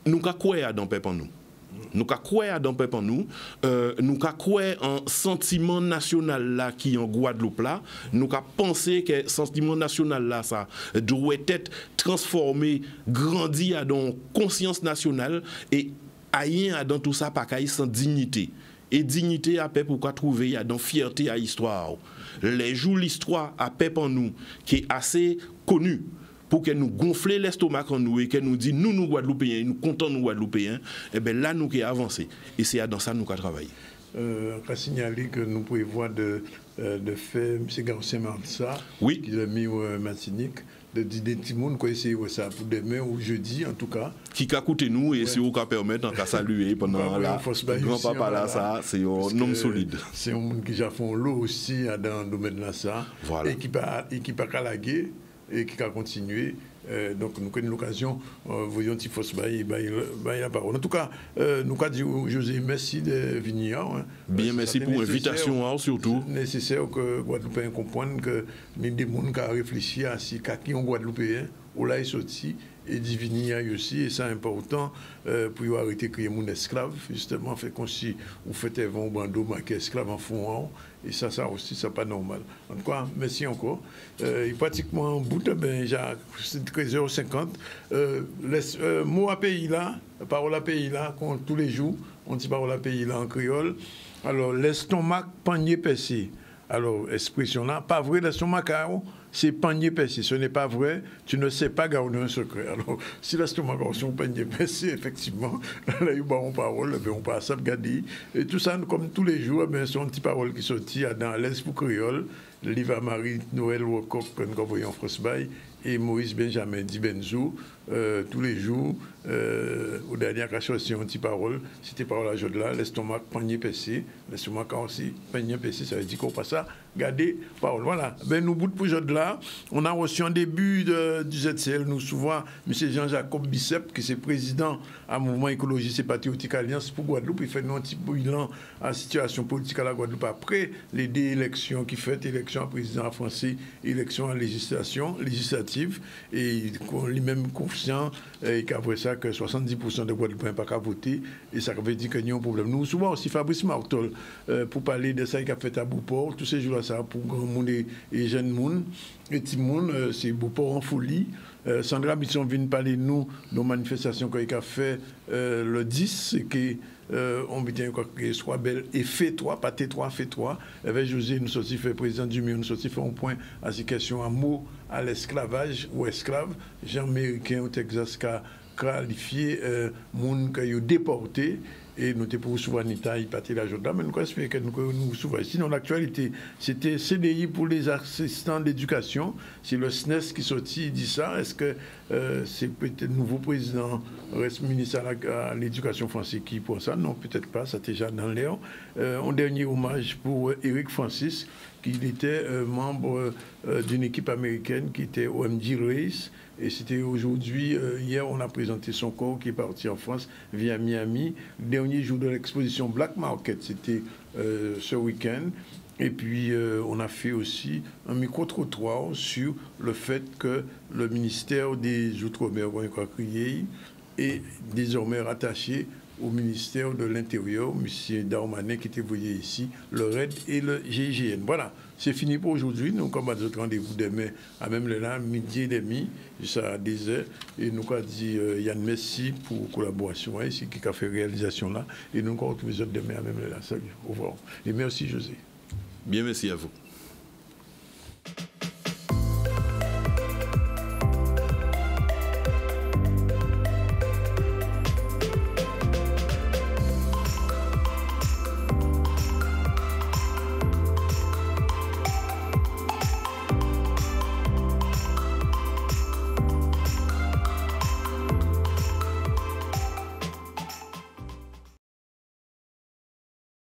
nous avons quoi dans peuple en nous. Nous avons quoi dans peuple en nous. Euh, nous avons quoi un sentiment national là qui est en Guadeloupe là. Nous avons pensé que ce sentiment national là, ça doit être transformé, grandi à dans conscience nationale et rien dans tout ça pas sans dignité. Et dignité à paix pour quoi trouver à dans fierté à l'histoire. Les jours l'histoire à paix en nous qui est assez connue pour que nous gonfler l'estomac en nous et que nous dit nous nous Guadeloupéens, nous comptons nous Guadeloupéens, et bien là nous qui avancé et c'est dans ça nous qui travaillé. Euh, on a signalé que nous prévoyons de, euh, de faire M. Garcin Marsa, oui. qui l'a mis au euh, Martinique, de dire des petits monde qu'on essaie ça pour demain ou jeudi en tout cas. Qui a coûté nous et ouais. Si vous pouvez permettre de saluer pendant la grand-papa là, ça, c'est un homme solide. C'est un monde qui a fait l'eau aussi dans le domaine là, ça, voilà. Et qui n'a pas laguer et qui a continué. Euh, donc nous avons l'occasion, euh, voyons si faut se bailler la parole. En tout cas, euh, nous avons dit José, merci de venir. Hein. Bien, merci pour l'invitation hein, surtout. C'est nécessaire que les Guadeloupéens comprennent que nous des gens qui ont réfléchi à si qui ont Guadeloupéens, où là ils sont aussi, et divinier aussi, et c'est important euh, pour arrêter de créer mon esclave, justement, fait qu'on si vous faites un bandeau marqué esclave en fond, et ça, ça aussi, c'est pas normal. En tout cas, merci encore. Euh, pratiquement en bout de ben, c'est treize heures cinquante. Euh, les euh, mots à pays là, parole à pays là, tous les jours, on dit parole à pays là en créole. Alors, l'estomac panier percé. Alors, expression là, pas vrai, l'estomac c'est panier percé. Ce n'est pas vrai, tu ne sais pas garder un secret. Alors, si l'estomac a son panier percé, effectivement, là, il y a une parole, on passe à regarder. Et tout ça, comme tous les jours, ben, sont une petite parole qui sortit dans l'Esprit créole, le livre à Marie Noël Wocoq, que nous voyons en France Bay, et Maurice Benjamin Di Benzou, euh, tous les jours, euh, au dernier cachet aussi, une petite parole, c'était parole à Jodla, l'estomac panier percé, l'estomac aussi panier percé, ça veut dire qu'on passe à garder parole. Voilà, ben, nous, bout pour Jodla, on a reçu en début de, du Z C L, nous souvent, M. Jean-Jacob Bicep, qui est président à Mouvement Écologiste et Patriotique Alliance pour Guadeloupe, il fait un petit bilan à la situation politique à la Guadeloupe après les deux élections qui fait, élection à président français, élection à législation, législative, et lui-même confiant, et qu'après ça, que soixante-dix pour cent des Guadeloupéens n'ont pas voté, et ça veut dire qu'il y a un problème. Nous, souvent aussi, Fabrice Martol, euh, pour parler de ça, il a fait à Bouport, tous ces jours-là, ça, pour grand monde et, et jeune monde, et petit monde, euh, c'est Bouport en folie. Euh, Sandra Bisson vient parler de nous, nos manifestations qu'il a fait euh, le dix, c'est que Euh, on veut dire que soit belle et fait toi, pas T trois, fait toi. Avec José, nous sommes fait président du M I O, nous sommes fait un point à ces questions à mot à l'esclavage ou esclave. Jean américain au Texas qui a qualifié euh, monde qui a déporté. Et nous étions pour souveraineté, il partait la journée, mais nous espérons que nous nous souvenons. Sinon, l'actualité, c'était C D I pour les assistants d'éducation. C'est le S N E S qui sortit, il dit ça. Est-ce que euh, c'est peut-être le nouveau président, reste ministre à l'éducation français qui pour ça? Non, peut-être pas, ça déjà dans l'air. Euh, un dernier hommage pour Eric Francis, qui était euh, membre euh, d'une équipe américaine qui était O M G Race. Et c'était aujourd'hui, euh, hier, on a présenté son corps qui est parti en France via Miami. Le dernier jour de l'exposition Black Market, c'était euh, ce week-end. Et puis, euh, on a fait aussi un micro-trottoir sur le fait que le ministère des Outre-mer, est désormais rattaché au ministère de l'Intérieur, M. Darmanin, qui était voyé ici, le R E D et le G I G N. Voilà, c'est fini pour aujourd'hui. Nous avons d'autres rendez-vous demain à même là, midi et demi, jusqu'à dix heures. Et nous avons dit euh, Yann merci pour la collaboration ici, qui a fait réalisation là. Et nous avons retrouvé demain à même là. Salut, au revoir. Et merci José. Bien, merci à vous.